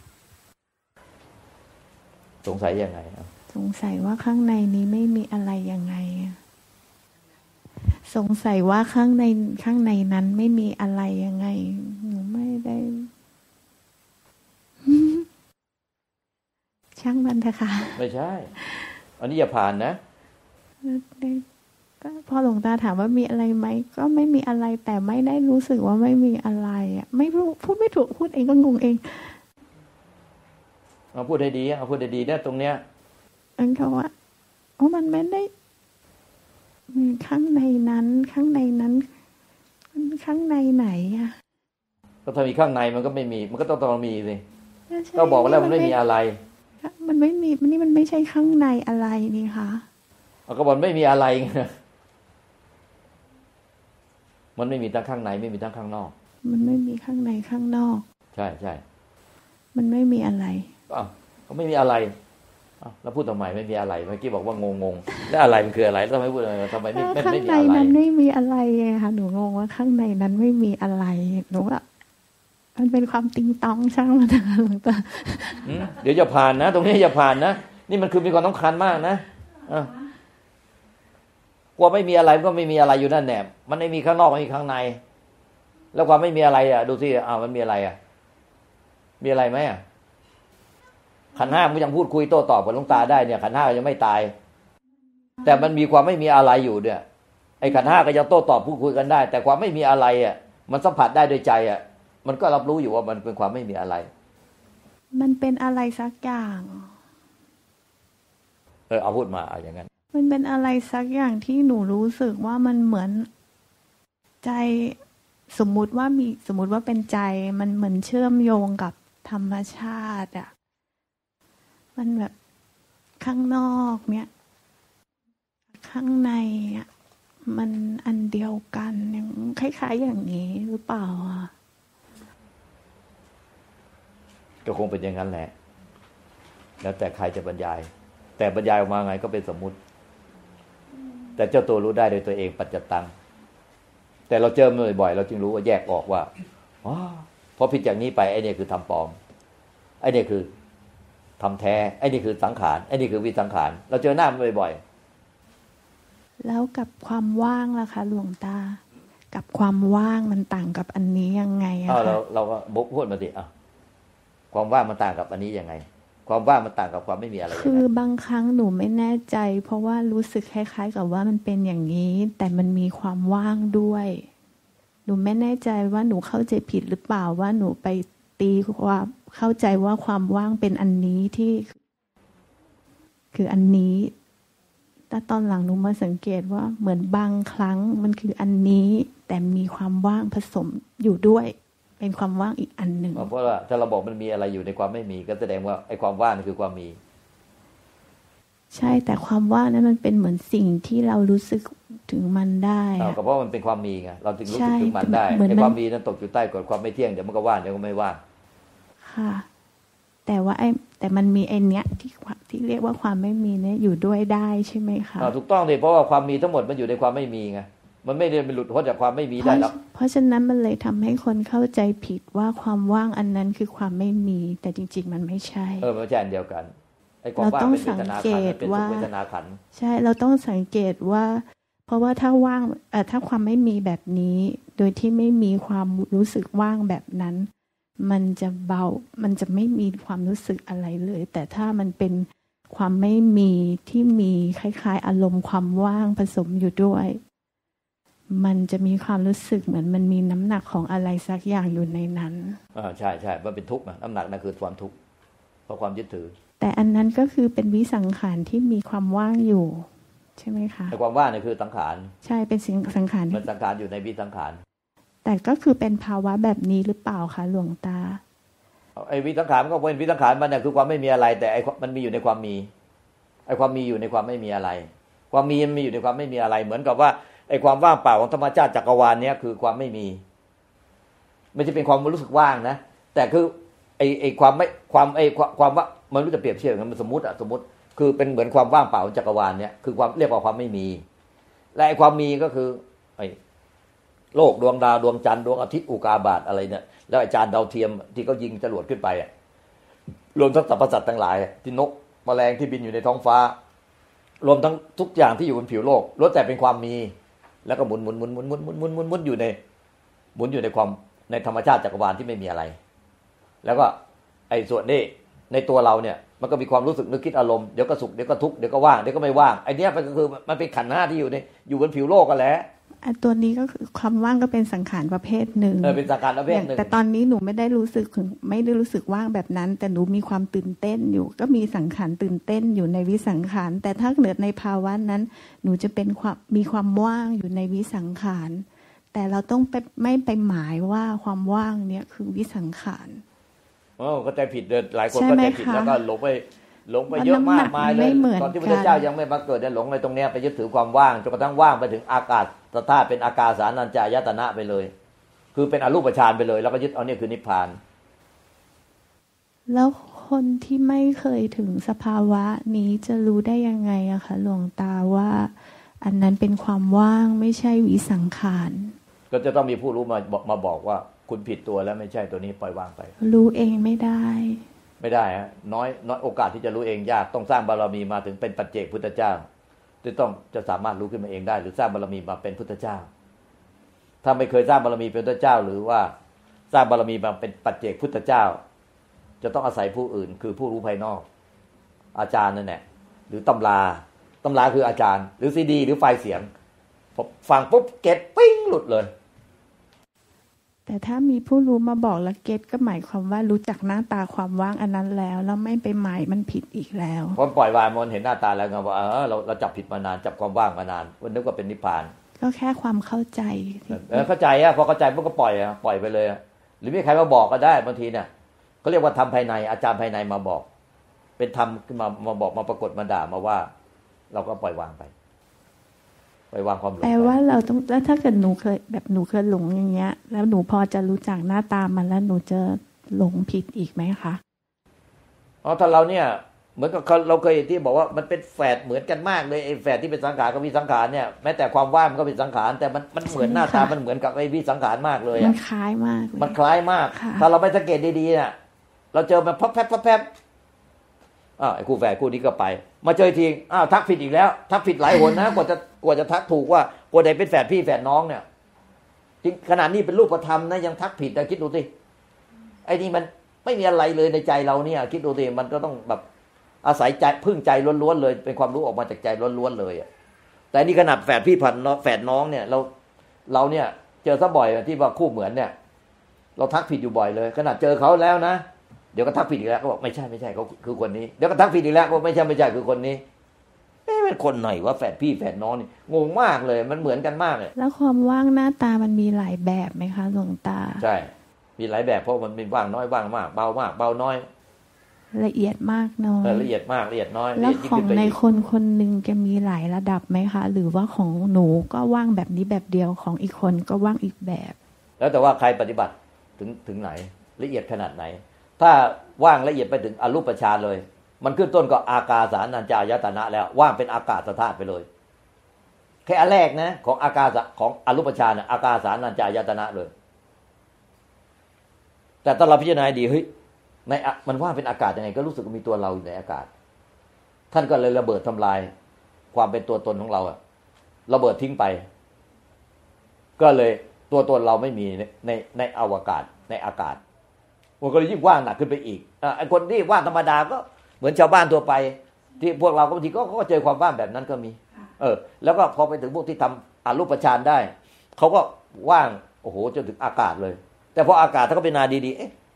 สงสัยยังไงสงสัยว่าข้างในนี้ไม่มีอะไรยังไงสงสัยว่าข้างในข้างในนั้นไม่มีอะไรยังไงหนูไม่ได้ช่างมันเถอะค่ะไม่ใช่อันนี้อย่าผ่านนะก็พอหลวงตาถามว่ามีอะไรไหมก็ไม่มีอะไรแต่ไม่ได้รู้สึกว่าไม่มีอะไรอ่ะไม่รู้พูดไม่ถูกพูดเองก็งงเองเอาพูดให้ดีเอาพูดให้ดีเนี่ยตรงเนี้ยอันเขาว่าโอ้มันไม่ได้มีข้างในนั้นข้างในนั้นข้างในไหนอ่ะก็ถ้ามีข้างในมันก็ไม่มีมันก็ต้องต้องมีสิก็บอกแล้วมันไม่มีอะไรมันไม่มีมันนี่มันไม่ใช่ข้างในอะไรนี่คะเอาก็บอกไม่มีอะไรมันไม่มีทั้งข้างในไม่มีทั้งข้างนอกมันไม่มีข้างในข้างนอกใช่ใช่มันไม่มีอะไรอ้าวก็ไม่มีอะไรอ้าวแล้วพูดทำไมไม่มีอะไรเมื่อกี้บอกว่างงงแล้วอะไรมันคืออะไรแล้วทำไมพูดอะไรทำไมไม่ไม่ไม่มีอะไรข้างในนั้นไม่มีอะไรไงคะหนูงงว่าข้างในนั้นไม่มีอะไรหนูว่ามันเป็นความติงตองช่างมันเถอะหลวงตาเดี๋ยวจะผ่านนะตรงนี้อย่าผ่านนะนี่มันคือมีความสำคัญมากนะกลัวไม่มีอะไรก็ไม่มีอะไรอยู่นั่นแหละมันไม่มีข้างนอกไม่มีข้างในแล้วความไม่มีอะไรอ่ะดูสิอ้าวมันมีอะไรอ่ะมีอะไรไหมอ่ะขันธ์ห้ามันยังพูดคุยโต้ตอบกับหลวงตาได้เนี่ยขันธ์ห้ายังไม่ตายแต่มันมีความไม่มีอะไรอยู่เนี่ยไอ้ขันธ์ห้าก็ยังโต้ตอบพูดคุยกันได้แต่ความไม่มีอะไรอ่ะมันสัมผัสได้ด้วยใจอ่ะมันก็รับรู้อยู่ว่ามันเป็นความไม่มีอะไรมันเป็นอะไรสักอย่างเออเอาพูดมาเอาอย่างนั้นมันเป็นอะไรสักอย่างที่หนูรู้สึกว่ามันเหมือนใจสมมุติว่ามีสมมุติว่าเป็นใจมันเหมือนเชื่อมโยงกับธรรมชาติอ่ะมันแบบข้างนอกเนี่ยข้างในอ่ะมันอันเดียวกันอย่างคล้ายๆอย่างนี้หรือเปล่าอ่ะก็คงเป็นอย่างนั้นแหละแล้วแต่ใครจะบรรยายแต่บรรยายออกมาไงก็เป็นสมมุติแต่เจ้าตัวรู้ได้โดยตัวเองปัจจตังแต่เราเจอมันบ่อยๆเราจึงรู้ว่าแยกออกว่าอ๋อพอผิดจากนี้ไปไอ้นี่คือทำปลอมไอ้นี่คือทำแท้ไอ้นี่คือสังขารไอ้นี่คือวิสังขารเราเจอหน้ามันบ่อยๆแล้วกับความว่างล่ะคะหลวงตากับความว่างมันต่างกับอันนี้ยังไงอะคะเราเราก็บุกพูดมาสิอ่ะความว่างมันต่างกับอันนี้ยังไงความว่างมันต่างกับความไม่มีอะไรคือบางครั้งหนูไม่แน่ใจเพราะว่ารู้สึกคล้ายๆกับว่ามันเป็นอย่างนี้แต่มันมีความว่างด้วยหนูไม่แน่ใจว่าหนูเข้าใจผิดหรือเปล่าว่าหนูไปตีความเข้าใจว่าความว่างเป็นอันนี้ที่คืออันนี้แต่ตอนหลังหนูมาสังเกตว่าเหมือนบางครั้งมันคืออันนี้แต่มีความว่างผสมอยู่ด้วยเป็นความว่างอีกอันหนึ่งเพราะว่าถ้าเราบอกมันมีอะไรอยู่ในความไม่มีก็แสดงว่าไอ้ความว่างนี่คือความมีใช่แต่ความว่างนั้นมันเป็นเหมือนสิ่งที่เรารู้สึกถึงมันได้ก็เพราะมันเป็นความมีไงเราจึงรู้สึกถึงมันได้ไอ้ความมีนั้นตกอยู่ใต้กฎความไม่เที่ยงเดี๋ยวมันก็ว่างเดี๋ยวก็ไม่ว่างค่ะแต่ว่าไอ้แต่มันมีไอ้เนี้ยที่ที่เรียกว่าความไม่มีเนี่ยอยู่ด้วยได้ใช่ไหมคะถูกต้องดิเพราะว่าความมีทั้งหมดมันอยู่ในความไม่มีไงมันไม่ได้เป็นหลุดพ้นจากความไม่มีได้หรอกเพราะฉะนั้นมันเลยทำให้คนเข้าใจผิดว่าความว่างอันนั้นคือความไม่มีแต่จริงๆมันไม่ใช่เออมันใช่อันเดียวกันไอ้ความว่างเป็นเวทนาขันธ์เป็นสุขเวทนาขันธ์ใช่เราต้องสังเกตว่าเพราะว่าถ้าว่างเอ่อถ้าความไม่มีแบบนี้โดยที่ไม่มีความรู้สึกว่างแบบนั้นมันจะเบามันจะไม่มีความรู้สึกอะไรเลยแต่ถ้ามันเป็นความไม่มีที่มีคล้ายๆอารมณ์ความว่างผสมอยู่ด้วยมันจะมีความรู้สึกเหมือนมันมีน้ำหนักของอะไรสักอย่างอยู่ในนั้นอ่าใช่ใช่มันเป็นทุกข์นะน้ำหนักนั่นคือความทุกข์เพราะความยึดถือแต่อันนั้นก็คือเป็นวิสังขารที่มีความว่างอยู่ใช่ไหมคะไอ้ความว่างเนี่ยคือสังขารใช่เป็นสิ่งสังขารมันสังขารอยู่ในวิสังขารแต่ก็คือเป็นภาวะแบบนี้หรือเปล่าคะหลวงตาไอ้วิสังขารมันก็เป็นวิสังขารมันเนี่ยคือความไม่มีอะไรแต่ไอ้มันมีอยู่ในความมีไอ้ความมีอยู่ในความไม่มีอะไรความมีมันมีอยู่ในความไม่มีอะไรเหมือนกับว่าไอ้ความว่างเปล่าของธรรมชาติจักรวาลเนี้ยคือความไม่มีไม่ใช่เป็นความรู้สึกว่างนะแต่คือไอ้ไอ้ความไม่ความไอ้ความว่ามันรู้จะเปรียบเทียบกันมันสมมติอะสมมติคือเป็นเหมือนความว่างเปล่าของจักรวาลเนี้ยคือความเรียกว่าความไม่มีและไอ้ความมีก็คือไอ้โลกดวงดาวดวงจันทร์ดวงอาทิตย์อุกาบาตอะไรเนี่ยแล้วไอ้จานดาวเทียมที่เขายิงจรวดขึ้นไปอะรวมทั้งสรรพสัตว์ทั้งหลายที่นกแมลงที่บินอยู่ในท้องฟ้ารวมทั้งทุกอย่างที่อยู่บนผิวโลกล้วนแต่เป็นความมีแล้วก็หมุนหมุนหมุนหมุนหมุนหมุนหมุนหมุนหมุนอยู่ในหมุนอยู่ในความในธรรมชาติจักรวาลที่ไม่มีอะไรแล้วก็ไอ้ส่วนนี้ในตัวเราเนี่ยมันก็มีความรู้สึกนึกคิดอารมณ์เดี๋ยวก็สุขเดี๋ยวก็ทุกข์เดี๋ยวก็ว่างเดี๋ยวก็ไม่ว่างไอ้เนี้ยมันก็คือมันเป็นขันธ์ห้าที่อยู่ในอยู่บนผิวโลกกันแหละไอ้ตัวนี้ก็คือความว่างก็เป็นสังขารประเภทหนึ่งเออเป็นสังขารประเภทหนึ่งแต่ตอนนี้หนูไม่ได้รู้สึกไม่ได้รู้สึกว่างแบบนั้นแต่หนูมีความตื่นเต้นอยู่ก็มีสังขารตื่นเต้นอยู่ในวิสังขารแต่ถ้าเกิดในภาวะนั้นหนูจะเป็นความมีความว่างอยู่ในวิสังขารแต่เราต้องไปไม่ไปหมายว่าความว่างเนี่ยคือวิสังขารอ๋อก็ใจผิดเดินหลายคนก็ใจผิดแล้วก็หลงไปหลงไปเยอะมากมายเลยตอนที่พระเจ้ายังไม่มาเกิดเนี่ยหลงในตรงนี้ไปยึดถือความว่างจนกระทั่งว่างไปถึงอากาศธาตุเป็นอากาสานัญจายตนะไปเลยคือเป็นอรูปฌานไปเลยแล้วก็ยึดเอาเนี่ยคือนิพพานแล้วคนที่ไม่เคยถึงสภาวะนี้จะรู้ได้ยังไงอะคะหลวงตาว่าอันนั้นเป็นความว่างไม่ใช่วิสังขารก็จะต้องมีผู้รู้มาบอกมาบอกว่าคุณผิดตัวแล้วไม่ใช่ตัวนี้ปล่อยวางไปรู้เองไม่ได้ไม่ได้ฮะน้อยน้อยโอกาสที่จะรู้เองยากต้องสร้างบารมีมาถึงเป็นปัจเจกพุทธเจ้าจะต้องจะสามารถรู้ขึ้นมาเองได้หรือสร้างบารมีมาเป็นพุทธเจ้าถ้าไม่เคยสร้างบารมีเป็นพุทธเจ้าหรือว่าสร้างบารมีมาเป็นปัจเจกพุทธเจ้าจะต้องอาศัยผู้อื่นคือผู้รู้ภายนอกอาจารย์นั่นแหละหรือตำราตำราคืออาจารย์หรือซีดีหรือไฟล์เสียงฟังปุ๊บเก็ตปิ้งหลุดเลยแต่ถ้ามีผู้รู้มาบอกแล้วเก็ตก็หมายความว่ารู้จักหน้าตาความว่างอันนั้นแล้วแล้วไม่ไปหมายมันผิดอีกแล้วพอปล่อยวางมันเห็นหน้าตาแล้วไงว่าเออเราเราจับผิดมานานจับความว่างมานานวันนึกว่าเป็นนิพพานก็แค่ความเข้าใจเออเข้าใจอะพอเข้าใจปุ๊บก็ปล่อยอะปล่อยไปเลยหรือมีใครมาบอกก็ได้บางทีเนี่ยเขาเรียกว่าธรรมภายในอาจารย์ภายในมาบอกเป็นธรรมขึ้นมามาบอกมาปรากฏมาด่ามาว่าเราก็ปล่อยวางไปปล่อยวางความหลงแปลว่าเราต้องแล้วถ้าเกิดหนูเคยแบบหนูเคยหลงอย่างเงี้ยแล้วหนูพอจะรู้จักหน้าตามันแล้วหนูจะหลงผิดอีกไหมคะอ๋อถ้าเราเนี่ยเหมือนกับเราเคยที่บอกว่ามันเป็นแฝดเหมือนกันมากเลยไอ้แฝดที่เป็นสังขารกับวิสังขารเนี่ยแม้แต่ความว่างมันก็เป็นสังขารแต่มันมันเหมือนหน้าตามันเหมือนกับไอ้วิสังขารมากเลยมันคล้ายมากมันคล้ายมากถ้าเราไม่สังเกตดีๆเนี่ยเราเจอมันพับแพบพับแพบอ้าวไอ้คู่แฝดคู่นี้ก็ไปมาเจอทีอ้าวทักผิดอีกแล้วทักผิดหลายหนนะกว่าจะกว่าจะทักถูกว่าคนใดเป็นแฝดพี่แฝดน้องเนี่ยจริงขนาดนี้เป็นรูปธรรมนะยังทักผิดแต่คิดดูสิไอ้นี่มันไม่มีอะไรเลยในใจเราเนี่ยคิดดูสิมันก็ต้องแบบอาศัยใจพึ่งใจล้วนๆเลยเป็นความรู้ออกมาจากใจล้วนๆเลยอ่ะแต่นี่ขนาดแฝดพี่พันแฝดน้องเนี่ยเราเราเนี่ยเจอซะบ่อยที่ว่าคู่เหมือนเนี่ยเราทักผิดอยู่บ่อยเลยขนาดเจอเขาแล้วนะเดี๋ยวก็ทักผิดอีกแล้วก็บอกไม่ใช่ไม่ใช่เขาคือคนนี้เดี๋ยวก็ทักผิดอีกแล้วก็ไม่ใช่ไม่ใช่คือคนนี้เอ๊ะเป็นคนไหนว่าแฝดพี่แฝดน้องนี่งงมากเลยมันเหมือนกันมากเลยแล้วความว่างหน้าตามันมีหลายแบบไหมคะหลวงตาใช่มีหลายแบบเพราะมันมีว่างน้อยว่างมากเบามากเบาน้อยละเอียดมากน้อยละเอียดมากละเอียดน้อยแล้วของในคนคนหนึ่งจะมีหลายระดับไหมคะหรือว่าของหนูก็ว่างแบบนี้แบบเดียวของอีกคนก็ว่างอีกแบบแล้วแต่ว่าใครปฏิบัติถึงถึงไหนละเอียดขนาดไหนถ้าว่างละเอียดไปถึงอรูปฌานเลยมันขึ้นต้นก็อากาสานัญจายตนะแล้วว่างเป็นอากาศธาตุไปเลยแค่อันแรกนะของอากาศของอรูปฌานน่ะอากาสานัญจายตนะเลยแต่ตอนเราพิจารณาดีเฮ้ยในมันว่างเป็นอากาศยังไงก็รู้สึกว่ามีตัวเราอยู่ในอากาศท่านก็เลยระเบิดทำลายความเป็นตัวตนของเราอะระเบิดทิ้งไปก็เลยตัวตนเราไม่มีในในในอวกาศในอากาศมันก็เลยยิ่งว่างหนักขึ้นไปอีกอ่ะไอ้คนที่ว่างธรรมดาก็เหมือนชาวบ้านทั่วไปที่พวกเราบางทีก็ก็เจอความว่างแบบนั้นก็มีเออแล้วก็พอไปถึงพวกที่ทำอรูปฌานได้เขาก็ว่างโอ้โหจนถึงอากาศเลยแต่พออากาศถ้าเขาเป็นนาดีๆเอ๊ะ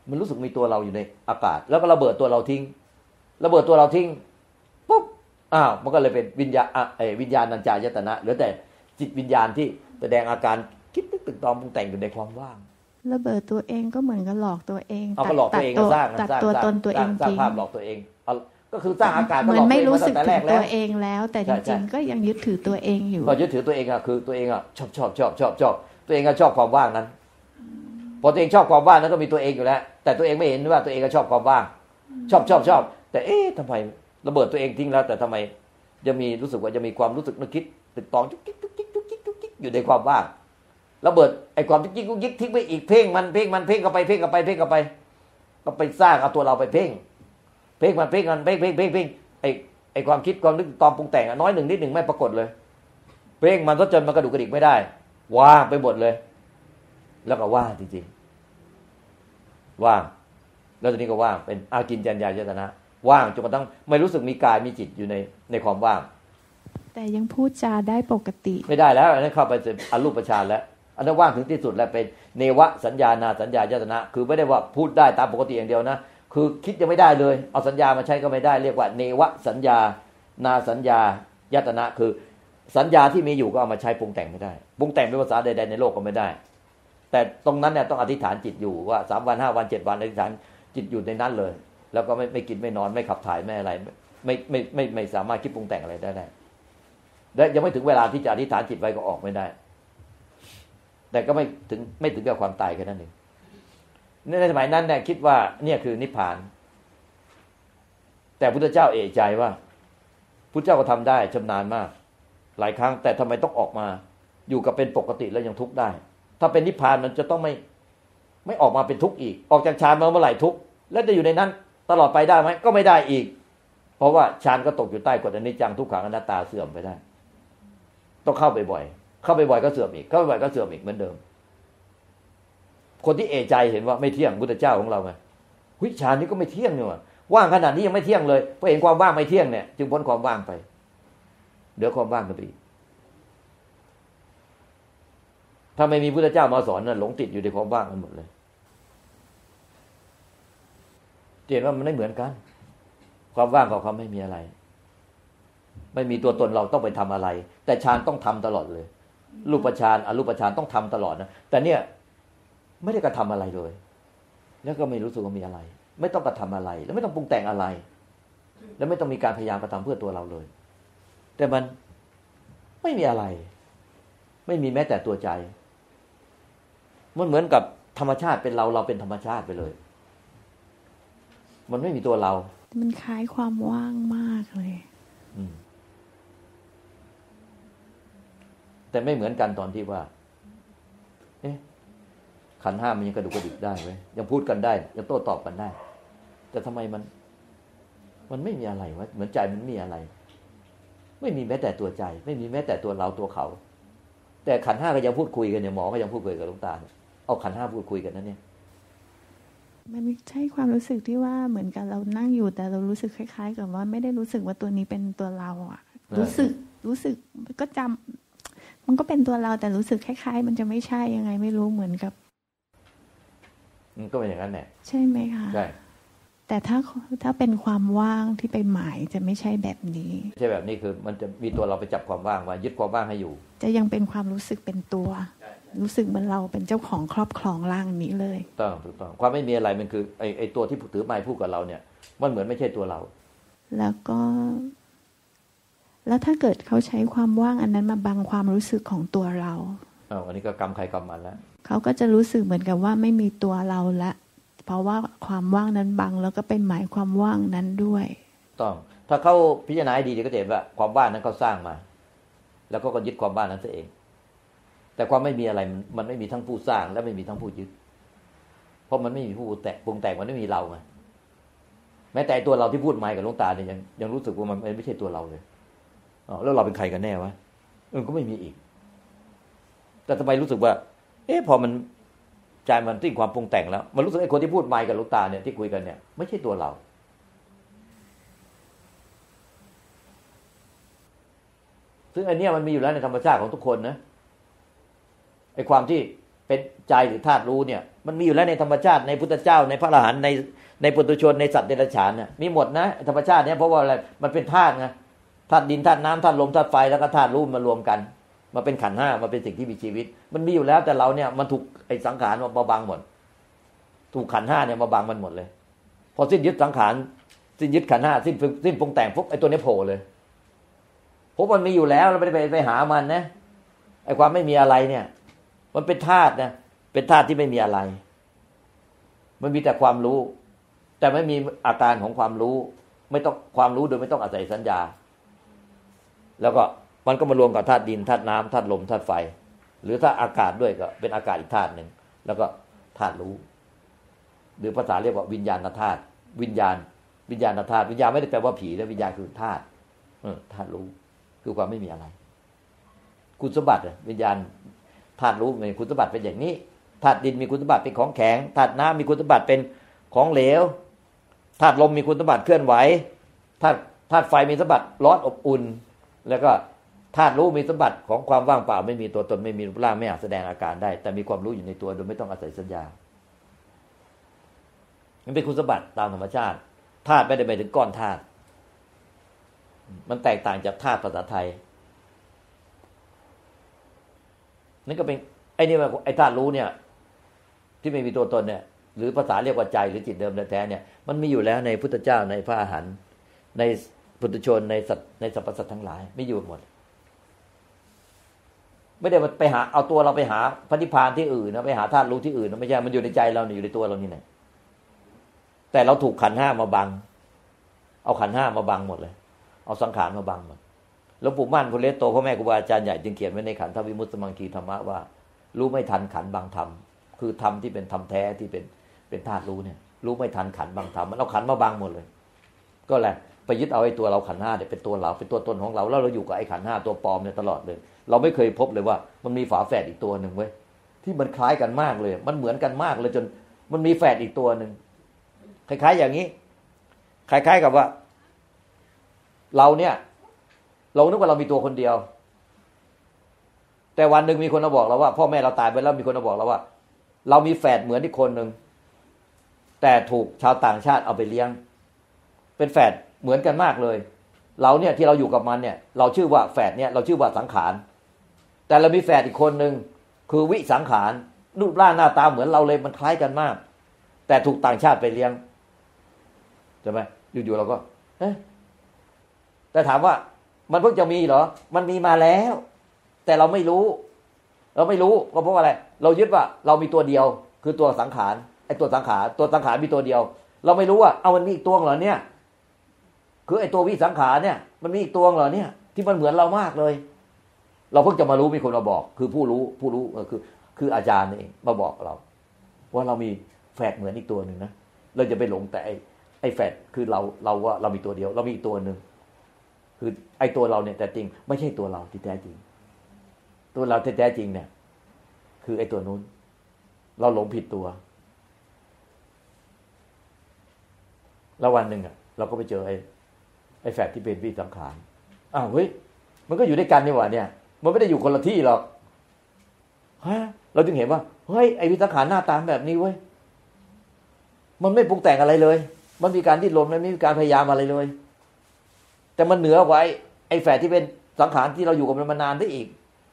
มันรู้สึกมีตัวเราอยู่ในอากาศแล้วก็ระเบิดตัวเราทิ้งระเบิดตัวเราทิ้งปุ๊บอ้าวมันก็เลยเป็นวิญญาณไอ้วิญญาณัญจายตนะเหลือแต่จิตวิญญาณที่แสดงอาการคิดนึกตึกตอมปรุงแต่งอยู่ในความว่างระเบิดตัวเองก็เหมือนกับหลอกตัวเองเอาก็หลอกตัวเองสร้างตัดตัวตนตัวเองสร้างภาพหลอกตัวเองก็คือสร้างอาการก็หลอกตัวเองมันไม่รู้สึกถึงตัวเองแล้วแต่จริงๆก็ยังยึดถือตัวเองอยู่ก็ยึดถือตัวเองอะคือตัวเองอะชอบชอบชอบชอบชอบตัวเองก็ชอบความว่างนั้นพอตัวเองชอบความว่างนั้นก็มีตัวเองอยู่แล้วแต่ตัวเองไม่เห็นว่าตัวเองก็ชอบความว่างชอบชอบชอบแต่เอ๊ะทำไมระเบิดตัวเองทิ้งแล้วแต่ทำไมจะมีรู้สึกว่าจะมีความรู้สึกนึกคิดตึกตองจุกจิกจุกจิกจุกจิกจุกจิกอยู่ในความว่างระเบิดไอ้ความจุกจิกจุกจิกทิ้งไปอีกเพ่งมันเพ่งมันเพ่งเข้าไปเพ่งเข้าไปเพ่งเข้าไปก็ไปสร้างเอาตัวเราไปเพ่งเพ่งมันเพ่งมันเพ่งเพ่งเพ่งเพ่งไอ้ไอ้ความคิดความนึกตอมปรุงแต่งน้อยหนึ่งนิดหนึ่งไม่ปรากฏเลยเพ่งมันก็จนมันกระดุกกระดิกไม่ได้ว่างไปหมดเลยแล้วก็ว่างจริงๆว่างแล้วตอนนี้ก็ว่างเป็นอากินจัญญายตนะว่างจนกระทั่งไม่รู้สึกมีกายมีจิตอยู่ในในความว่างแต่ยังพูดจาได้ปกติไม่ได้แล้วอันนั้นเข้าไปเป็นอรูปฌานแล้วอันนั้นว่างถึงที่สุดแล้วเป็นเนวสัญญานาสัญญายตนะคือไม่ได้ว่าพูดได้ตามปกติอย่างเดียวนะคือคิดยังไม่ได้เลยเอาสัญญามาใช้ก็ไม่ได้เรียกว่าเนวสัญญานาสัญญายตนะคือสัญญาที่มีอยู่ก็เอามาใช้ปรุงแต่งไม่ได้ปรุงแต่งเป็นภาษาใดๆในโลกก็ไม่ได้แต่ตรงนั้นเนี่ยต้องอธิษฐานจิตอยู่ว่าสามวันห้าวันเจ็ดวันอธิษฐานจิตอยู่ในนั้นเลยแล้วก็ไม่ไม่กินไม่นอนไม่ขับถ่ายไม่อะไรไม่ไม่ไม่ไม่สามารถคิดปรุงแต่งอะไรได้ได้และยังไม่ถึงเวลาที่จะอธิษฐานจิตไว้ก็ออกไม่ได้แต่ก็ไม่ถึงไม่ถึงกับความตายแค่นั้นเองในสมัยนั้นเนี่ยคิดว่าเนี่ยคือนิพพานแต่พุทธเจ้าเอะใจว่าพุทธเจ้าก็ทำได้ชำนาญมากหลายครั้งแต่ทำไมต้องออกมาอยู่กับเป็นปกติแล้วยังทุกข์ได้ถ้าเป็นนิพพานมันจะต้องไม่ไม่ออกมาเป็นทุกข์อีกออกจากฌานมาเมื่อไหร่ทุกข์แล้วจะอยู่ในนั้นตลอดไปได้ไหมก็ไม่ได้อีกเพราะว่าฌานก็ตกอยู่ใต้กฎอนิจจังทุกขังอนัตตาเสื่อมไปได้ต้องเข้าไปบ่อยเข้าไปบ่อยก็เสื่อมอีกเข้าไปบ่อยก็เสื่อมอีกเหมือนเดิมคนที่เอะใจเห็นว่าไม่เที่ยงพุทธเจ้าของเราไงหุยฌานนี้ก็ไม่เที่ยงเนี่ยว่างขนาดนี้ยังไม่เที่ยงเลยพอเห็นความว่างไม่เที่ยงเนี่ยจึงพ้นความว่างไปเดี๋ยวความว่างก็ไปอีกถ้าไม่มีพุทธเจ้ามาสอนน่ะหลงติดอยู่ในความว่างกันหมดเลยเห็นว่ามันไม่เหมือนกันความว่างกับความไม่มีอะไรไม่มีตัวตนเราต้องไปทำอะไรแต่ฌานต้องทำตลอดเลยรูปฌานอรูปฌานต้องทำตลอดนะแต่เนี่ยไม่ได้กระทำอะไรเลยแล้วก็ไม่รู้สึกว่ามีอะไรไม่ต้องกระทำอะไรแล้วไม่ต้องปรุงแต่งอะไรแล้วไม่ต้องมีการพยายามกระทำเพื่อตัวเราเลยแต่มันไม่มีอะไรไม่มีแม้แต่ตัวใจมันเหมือนกับธรรมชาติเป็นเราเราเป็นธรรมชาติไปเลยมันไม่มีตัวเรามันคล้ายความว่างมากเลยแต่ไม่เหมือนกันตอนที่ว่าเอ๊ะขันธ์ห้ามันยังกระดุกกระดิกได้เว้ยยังพูดกันได้ยังโต้ตอบกันได้แต่ทำไมมันมันไม่มีอะไรวะเหมือนใจมันมีอะไรไม่มีแม้แต่ตัวใจไม่มีแม้แต่ตัวเราตัวเขาแต่ขันธ์ห้าก็ยังพูดคุยกันเนี่ยหมอก็ยังพูดคุยกับหลวงตาเอาขันธ์ห้าพูดคุยกันนั่นเนี่ยมันใช่ความรู้สึกที่ว่าเหมือนกับเรานั่งอยู่แต่เรารู้สึกคล้ายๆกับว่าไม่ได้รู้สึกว่าตัวนี้เป็นตัวเราอ่ะรู้สึกรู้สึกก็จำมันก็เป็นตัวเราแต่รู้สึกคล้ายๆมันจะไม่ใช่ยังไงไม่รู้เหมือนกับมันก็เป็นอย่างนั้นแหละใช่ไหมคะใช่แต่ถ้าถ้าเป็นความว่างที่ไปหมายจะไม่ใช่แบบนี้ใช่แบบนี้คือมันจะมีตัวเราไปจับความว่างมายึดความว่างให้อยู่จะยังเป็นความรู้สึกเป็นตัวรู้สึกเหมือนเราเป็นเจ้าของครอบครองร่างนี้เลยต้องถูกต้องความไม่มีอะไรมันคือไอ้ไอ้ตัวที่ถือไม้พูดกับเราเนี่ยมันเหมือนไม่ใช่ตัวเราแล้วก็แล้วถ้าเกิดเขาใช้ความว่างอันนั้นมาบังความรู้สึกของตัวเราอ้าวอันนี้ก็กรรมใครกรรมมันแล้วเขาก็จะรู้สึกเหมือนกับว่าไม่มีตัวเราละเพราะว่าความว่างนั้นบังแล้วก็เป็นหมายความว่างนั้นด้วยต้องถ้าเขาพิจารณาให้ดีๆก็จะเห็นว่าความว่างนั้นเขาสร้างมาแล้วก็ก็ยึดความว่างนั้นซะเองแต่ความไม่มีอะไรมันไม่มีทั้งผู้สร้างและไม่มีทั้งผู้ยึดเพราะมันไม่มีผู้แตะปรุงแต่งมันไม่มีเราไงแม้แต่ตัวเราที่พูดไม้กับหลวงตาเนี่ยยังยังรู้สึกว่ามันไม่ใช่ตัวเราเลยอ๋อแล้วเราเป็นใครกันแน่วะเออก็ไม่มีอีกแต่ทำไมรู้สึกว่าเอ๊ะพอมันใจมันทิ้งความปรุงแต่งแล้วมันรู้สึกไอ้คนที่พูดไม้กับหลวงตาเนี่ยที่คุยกันเนี่ยไม่ใช่ตัวเราซึ่งอันนี้มันมีอยู่แล้วในธรรมชาติของทุกคนนะไอ้ความที่เป็นใจหรือธาตุรู้เนี่ยมันมีอยู่แล้วในธรรมชาติในพุทธเจ้าในพระอรหันต์ในในปุถุชนในสัตว์เดรัจฉานเนี่ยมีหมดนะธรรมชาติเนี่ยเพราะว่าอะไรมันเป็นธาตุไงธาตุดินธาตุน้ำธาตุลมธาตุไฟแล้วก็ธาตุรู้มารวมกันมาเป็นขันธ์ห้ามาเป็นสิ่งที่มีชีวิตมันมีอยู่แล้วแต่เราเนี่ยมันถูกไอ้สังขารมาบังหมดถูกขันธ์ห้าเนี่ยมาบังมันหมดเลยพอสิ้นยึดสังขารสิ้นยึดขันธ์ห้าสิ้นสิ้นปรุงแต่งปุ๊บไอ้ตัวนี้โผล่เลยเพราะมันมีอยู่แล้วเราไม่ได้ไปไปหามันนะไอ้ความไม่มีอะไรเนี่ยมันเป็นธาตุนะเป็นธาตุที่ไม่มีอะไรมันมีแต่ความรู้แต่ไม่มีอาการของความรู้ไม่ต้องความรู้โดยไม่ต้องอาศัยสัญญาแล้วก็มันก็มารวมกับธาตุดินธาตุน้ำธาตุลมธาตุไฟหรือถ้าอากาศด้วยก็เป็นอากาศอีกธาตุหนึ่งแล้วก็ธาตุรู้หรือภาษาเรียกว่าวิญญาณธาตุวิญญาณวิญญาณธาตุวิญญาณไม่ได้แปลว่าผีนะวิญญาณคือธาตุเออธาตุรู้คือความไม่มีอะไรคุณสมบัติวิญญาณธาตุรู้มีคุณสมบัติเป็นอย่างนี้ธาตุดินมีคุณสมบัติเป็นของแข็งธาตุน้ำมีคุณสมบัติเป็นของเหลวธาตุลมมีคุณสมบัติเคลื่อนไหวธาตุธาตุไฟมีสมบัติร้อนอบอุ่นแล้วก็ธาตุรู้มีสมบัติของความว่างเปล่าไม่มีตัวตนไม่มีรูปร่างไม่อาจแสดงอาการได้แต่มีความรู้อยู่ในตัวโดยไม่ต้องอาศัยสัญญามันเป็นคุณสมบัติตามธรรมชาติธาตุไม่ได้หมายถึงก้อนธาตุมันแตกต่างจากธาตุภาษาไทยนั่นก็เป็นไอ้นี่ว่าไอ้ธาตุรู้เนี่ยที่ไม่มีตัวตนเนี่ยหรือภาษาเรียกว่าใจหรือจิตเดิมแท้ๆเนี่ยมันมีอยู่แล้วในพุทธเจ้าในพระอรหันต์ในปุถุชนในสัตว์ในสรรพสัตว์ทั้งหลายไม่อยู่หมดไม่ได้ไปหาเอาตัวเราไปหาพระนิพพานที่อื่นนะไปหาธาตุรู้ที่อื่นนะไม่ใช่มันอยู่ในใจเราอยู่ในตัวเรานี่แหละแต่เราถูกขันธ์ห้ามาบังเอาขันธ์ห้ามาบังหมดเลยเอาสังขารมาบังหมดหลวงปู่มั่นคุณเลสโตพ่อแม่ครูบาอาจารย์ใหญ่จึงเขียนไว้ในขันธวิมุตติมังคีธรรมะว่ารู้ไม่ทันขันธ์บางธรรมคือธรรมที่เป็นธรรมแท้ที่เป็นเป็นธาตุรู้เนี่ยรู้ไม่ทันขันธ์บางธรรมมันเอาขันธ์มาบังหมดเลยก็แหละไปยึดเอาไอ้ตัวเราขันธ์ห้าเนี่ยเป็นตัวเราเป็นตัวตนของเราแล้วเราอยู่กับไอ้ขันธ์ห้าตัวปลอมเนี่ยตลอดเลยเราไม่เคยพบเลยว่ามันมีฝาแฝดอีกตัวหนึ่งเว้ยที่มันคล้ายกันมากเลยมันเหมือนกันมากเลยจนมันมีแฝดอีกตัวหนึ่งคล้ายๆอย่างนี้คล้ายๆกับว่าเราเนี่ยเรานึกว่าเรามีตัวคนเดียวแต่วันหนึ่งมีคนมาบอกเราว่าพ่อแม่เราตายไปแล้วมีคนมาบอกเราว่าเรามีแฝดเหมือนอีกคนหนึ่งแต่ถูกชาวต่างชาติเอาไปเลี้ยงเป็นแฝดเหมือนกันมากเลยเราเนี่ยที่เราอยู่กับมันเนี่ยเราชื่อว่าแฝดเนี่ยเราชื่อว่าสังขารแต่เรามีแฝดอีกคนหนึ่งคือวิสังขารรูปร่างหน้าตาเหมือนเราเลยมันคล้ายกันมากแต่ถูกต่างชาติไปเลี้ยงใช่ไหมอยู่ๆเราก็เอ๊ะแต่ถามว่ามันเพิ่งจะมีเหรอมันมีมาแล้วแต่เราไม่รู้เราไม่รู้ก็เพราะว่าอะไรเรายึดว่าเรามีตัวเดียวคือตัวสังขารไอ้ตัวสังขารตัวสังขารมีตัวเดียวเราไม่รู้ว่าเอามันมีอีกตัวเหรอเนี่ยคือไอ้ตัววิสังขารเนี่ยมันมีอีกตัวเหรอเนี่ยที่มันเหมือนเรามากเลยเราเพิ่งจะมารู้มีคนมาบอกคือผู้รู้ผู้รู้คือคืออาจารย์เองมาบอกเราว่าเรามีแฝดเหมือนอีกตัวหนึ่งนะเราจะไปหลงแต่ไอ้ไอ้แฝดคือเราเราว่าเรามีตัวเดียวเรามีอีกตัวหนึ่งคือไอ้ตัวเราเนี่ยแต่จริงไม่ใช่ตัวเราที่แท้จริงตัวเราที่แท้จริงเนี่ยคือไอ้ตัวนู้นเราหลงผิดตัวแล้ววันหนึ่งอ่ะเราก็ไปเจอไอ้ไอ้แฝดที่เป็นวิสังขารอ้าวเฮ้ยมันก็อยู่ด้วยกันนี่หว่าเนี่ยมันไม่ได้อยู่คนละที่หรอกฮะเราจึงเห็นว่าเฮ้ยไอ้วิสังขารหน้าตาแบบนี้เว้ยมันไม่ปรุงแต่งอะไรเลยมันมีการดิ้นรนไม่มีการพยายามอะไรเลยแต่มันเหนือกว่าไอ้แฝดที่เป็นสังขารที่เราอยู่กับมันมานานได้อีก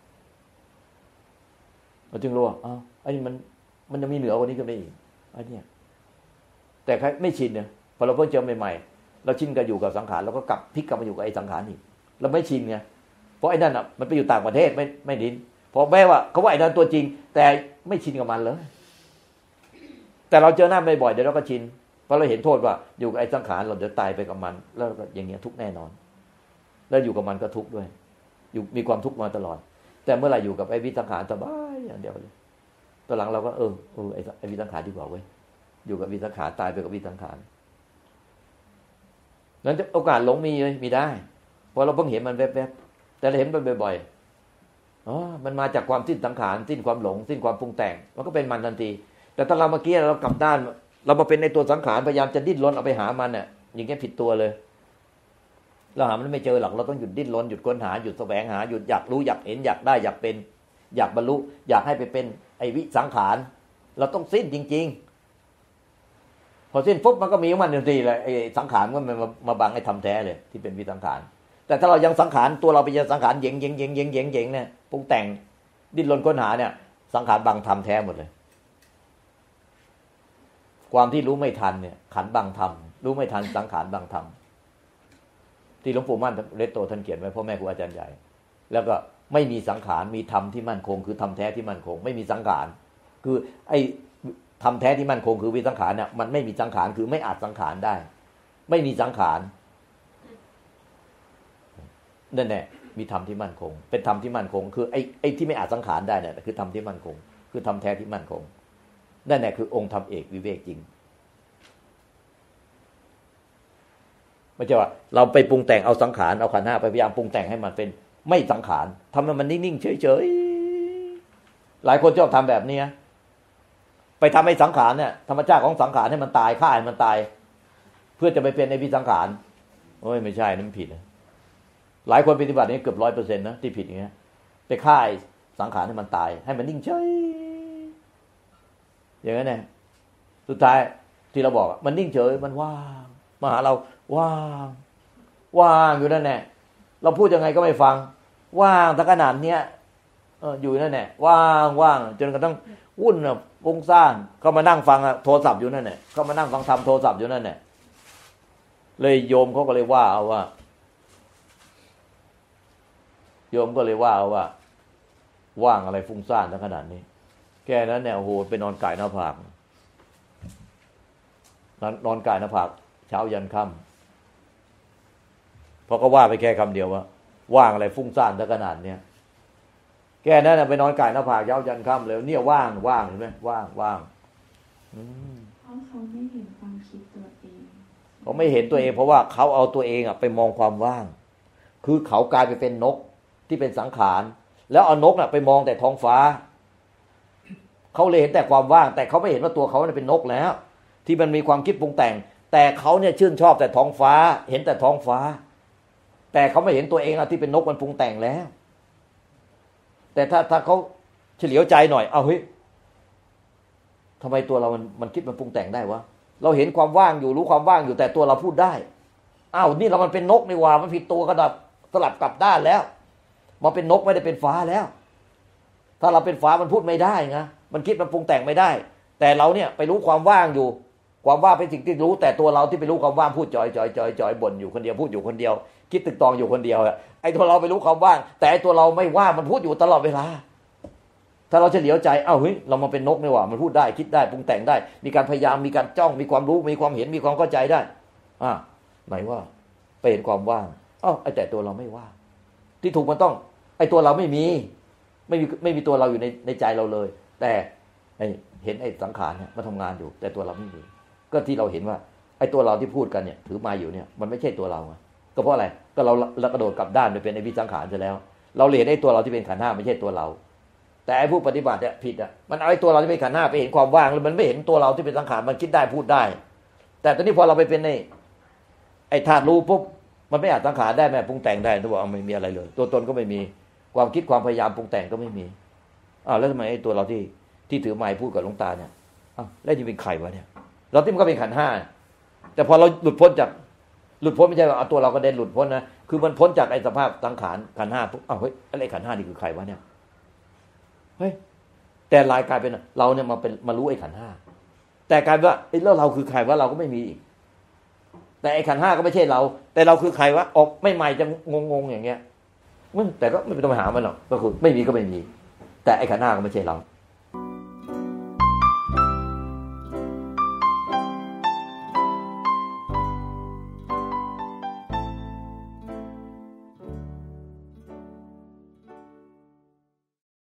เราจึงรู้ว่าอ้าวไอ้นี่มันมันจะมีเหนือกว่านี้ก็ไม่อีกไอ้เนี่ยแต่ใครไม่ชินเนี่ยพอเราเพิ่งเจอใหม่ๆเราชินกับอยู่กับสังขารเราก็กลับพลิกกลับมาอยู่กับไอ้สังขารอีกเราไม่ชินไงเพราะไอ้นั่นอ่ะมันไปอยู่ต่างประเทศไม่ไม่ดิ้นเพราะแม้ว่าเขาว่าไอ้นั่นตัวจริงแต่ไม่ชินกับมันเลยแต่เราเจอหน้าบ่อยๆเดี๋ยวเราก็ชินเพราะเราเห็นโทษว่าอยู่กับไอ้สังขารเราจะตายไปกับมันแล้วก็อย่างเงี้ยทุกแน่นอนแล้วอยู่กับมันก็ทุกข์ด้วยอยู่มีความทุกข์มาตลอดแต่เมื่อไหร่อยู่กับไอ้วิสังขารสบายอย่างเดียวเลยตอนหลังเราก็เออเออไอ้ไอ้วิสังขารดีกว่าเว้ยอยู่กับวิสังขารตายไปกับวิสังขารนั้นโอกาสหลงมีเลยมีได้เพราะเราเพิ่งเห็นมันแวบๆแต่เราเห็นมันบ่อยๆอ๋อมันมาจากความสิ้นสังขารสิ้นความหลงสิ้นความปรุงแต่งมันก็เป็นมันทันทีแต่ถ้าเราเมื่อกี้เรากลับด้านเรามาเป็นในตัวสังขารพยายามจะดิ้นรนเอาไปหามันเนี่ยอย่างเงี้ยผิดตัวเลยเราหามันไม่เจอหรอกเราต้องหยุดดิ้นรนหยุดค้นหาหยุดแสวงหาหยุดอยากรู้อยากเห็นอยากได้อยากเป็นอยากบรรลุอยากให้ไปเป็นไอ้วิสังขารเราต้องสิ้นจริงๆพอสิ้นปุ๊บมันก็มีของมันทันทีเลยไอ้สังขารก็มันมามาบังไอ้ธรรมแท้เลยที่เป็นวิสังขารแต่ถ้าเรายังสังขารตัวเราเป็นสังขารเย่งเย่งเย่งเย่งเย่งเย่งเนี่ยปรุงแต่งดิ้นรนค้นหาเนี่ยสังขารบังธรรมแท้หมดเลยความที่รู้ไม่ทันเนี่ยขันบังธรรมรู้ไม่ทันสังขารบังธรรมที่หลวงปู่มั่นเรตโตท่านเขียนไว้พ่อแม่ครูอาจารย์ใหญ่แล้วก็ไม่มีสังขารมีธรรมที่มั่นคงคือธรรมแท้ที่มั่นคงไม่มีสังขารคือไอ้ธรรมแท้ที่มั่นคงคือวิสังขารเนี่ยมันไม่มีสังขารคือไม่อาจสังขารได้ไม่มีสังขารนั่นแหละมีธรรมที่มั่นคงเป็นธรรมที่มั่นคงคือไอ้ไอ้ที่ไม่อาจสังขารได้เนี่ยคือธรรมที่มั่นคงคือธรรมแท้ที่มั่นคงนั่นแหละคือองค์ธรรมเอกวิเวกจริงไม่ใช่ว่าเราไปปรุงแต่งเอาสังขารเอาขันธ์ห้าไปพยายามปรุงแต่งให้มันเป็นไม่สังขารทำให้มันนิ่งๆเฉยๆหลายคนชอบทำแบบนี้ไปทำให้สังขารเนี่ยธรรมชาติของสังขารให้มันตายฆ่าให้มันตายเพื่อจะไปเป็นในวิสังขารโอ้ยไม่ใช่นั่นผิดหลายคนปฏิบัตินี้เกือบร้อยเปอร์เซ็นต์นะที่ผิดอย่างเงี้ยไปฆ่าสังขารให้มันตายให้มันนิ่งเฉยอย่างนั้นเนี่ยสุดท้ายที่เราบอกมันนิ่งเฉยมันว่างมาหาเราว่างว่างอยู่นั่นแหละเราพูดยังไงก็ไม่ฟังว่างทั้งขนาดเนี้ยเอออยู่นั่นแหละว่างว่างจนกระทั่งวุ่นอ่ะวงซ่านเขามานั่งฟังโทรศัพท์อยู่นั่นแหละเขามานั่งฟังธรรมโทรศัพท์อยู่นั่นแหละเลยโยมเขาก็เลยว่าเอาว่าโยมก็เลยว่าเอาว่าว่างอะไรฟุ้งซ่านทั้งขนาดนี้แค่นั้นเนี่ยโอ้โหไปนอนก่ายหน้าผากนอนก่ายหน้าผากเช้ายันค่ำพอก็ว่าไปแค่คำเดียวว่าว่างอะไรฟุ้งซ่านทั้งขนาดเนี้ยแค่นั้นไปนอนก่ายหน้าผากเช้ายันค่ำเลยเนี่ยว่างว่างเห็นไหมว่างว่างเพราะเขาไม่เห็นความคิดตัวเองเขาไม่เห็นตัวเองเพราะว่าเขาเอาตัวเองอะไปมองความว่างคือเขากลายไปเป็นนกที่เป็นสังขารแล้วเอานกน่ะไปมองแต่ท้องฟ้าเขาเลยเห็นแต่ความว่างแต่เขาไม่เห็นว่าตัวเขาเนี่ยเป็นนกแล้วที่มันมีความคิดปรุงแต่งแต่เขาเนี่ยชื่นชอบแต่ท้องฟ้าเห็นแต่ท้องฟ้าแต่เขาไม่เห็นตัวเองอะที่เป็นนกมันปรุงแต่งแล้วแต่ถ้าถ้าเขาเฉลียวใจหน่อยเอาเฮ้ยทำไมตัวเรามันมันคิดมันปรุงแต่งได้วะเราเห็นความว่างอยู่รู้ความว่างอยู่แต่ตัวเราพูดได้อ้าวนี่เรามันเป็นนกนี่ว่ามันผิดตัวกระดับสลับกลับด้านแล้วมาเป็นนกไม่ได้เป็นฟ้าแล้วถ้าเราเป็นฟ้ามันพูดไม่ได้นะมันคิดมันปรุงแต่งไม่ได้แต่เราเนี่ยไปรู้ความว่างอยู่ความว่างเป็นสิ่งที่รู้แต่ตัวเราที่ไปรู้ความว่างพูดจ่อยจ่อยจ่อยจ่อยบ่นอยู่คนเดียวพูดอยู่คนเดียวคิดตึกตองอยู่คนเดียวอะไอ้ตัวเราไปรู้ความว่างแต่ไอ้ตัวเราไม่ว่างมันพูดอยู่ตลอดเวลาถ้าเราเฉลียวใจเอ้าเฮ้ยเรามาเป็นนกนี่หว่ามันพูดได้คิดได้ปรุงแต่งได้มีการพยายามมีการจ้องมีความรู้มีความเห็นมีความเข้าใจได้อ่ะไหนว่าไปเห็นความว่างอ้าวไอ้แต่ตัวเราไม่ว่างที่ถูกมันต้องไอ้ตัวเราไม่มีไม่มีไม่มีตัวเราอยู่ในในใจเราเลยแต่ไอ้เห็นไอ้สังขารเนี่ยมันทำงานอยู่แต่ตัวเราไม่มีก็ที่เราเห็นว่าไอ้ตัวเราที่พูดกันเนี่ยถือมาอยู่เนี่ยมันไม่ใช่ตัวเราก็เพราะอะไรก็เราเรากระโดดกลับด้านไปเป็นไอ้วิสังขารซะแล้วเราเห็นไอ้ตัวเราที่เป็นขันธ์ห้าไม่ใช่ตัวเราแต่ไอ้ผู้ปฏิบัติเนี่ยผิดอ่ะมันเอาไอ้ตัวเราที่เป็นขันธ์ห้าไปเห็นความว่างแล้วมันไม่เห็นตัวเราที่เป็นสังขารมันคิดได้พูดได้แต่ตอนนี้พอเราไปเป็นไอ้ไอ้ธาตุรู้ปุ๊บมันไม่อาจสังขารได้แม่ปรุงแต่งได้ตัวบอกไม่มีอะไรเลยตัวตนก็ไม่มีความคิดความพยายามปรุงแต่งก็ไม่มีอ้าวแล้วทำไมไอ้ตัวเราที่ที่ถือไม้พูดกับหลวงตาเนี่ยอ้าวแล้วจะเป็นใครวะเนี่ยเราที่มันก็เป็นขันธ์ห้าแต่พอเราหลุดพ้นจากหลุดพ้นไม่ใช่ว่าเอาตัวเราก็เด่นหลุดพ้นนะคือมันพ้นจากไอ้สภาพสังขารขันธ์ห้าปุ๊บอ้าวเฮ้ยไอ้ขันธ์ห้านี่คือใครวะเนี่ยเฮ้ยแต่ลายกลายเป็นเราเนี่ยมาเป็นมารู้ไอ้ขันธ์ห้าแต่กลายว่าไอ้แล้วเราคือใครวะเราก็ไม่มีอีกแต่ไอ้ขันธ์ห้าก็ไม่ใช่เราแต่เราคือใครวะออกไม่ใหม่จะงงๆอย่างเงี้ยแต่ก็ไม่ต้องไปหามันหรอกก็คือไม่มีก็ไม่มีแต่ไอ้ขันธ์ห้าก็ไม่ใช่เรา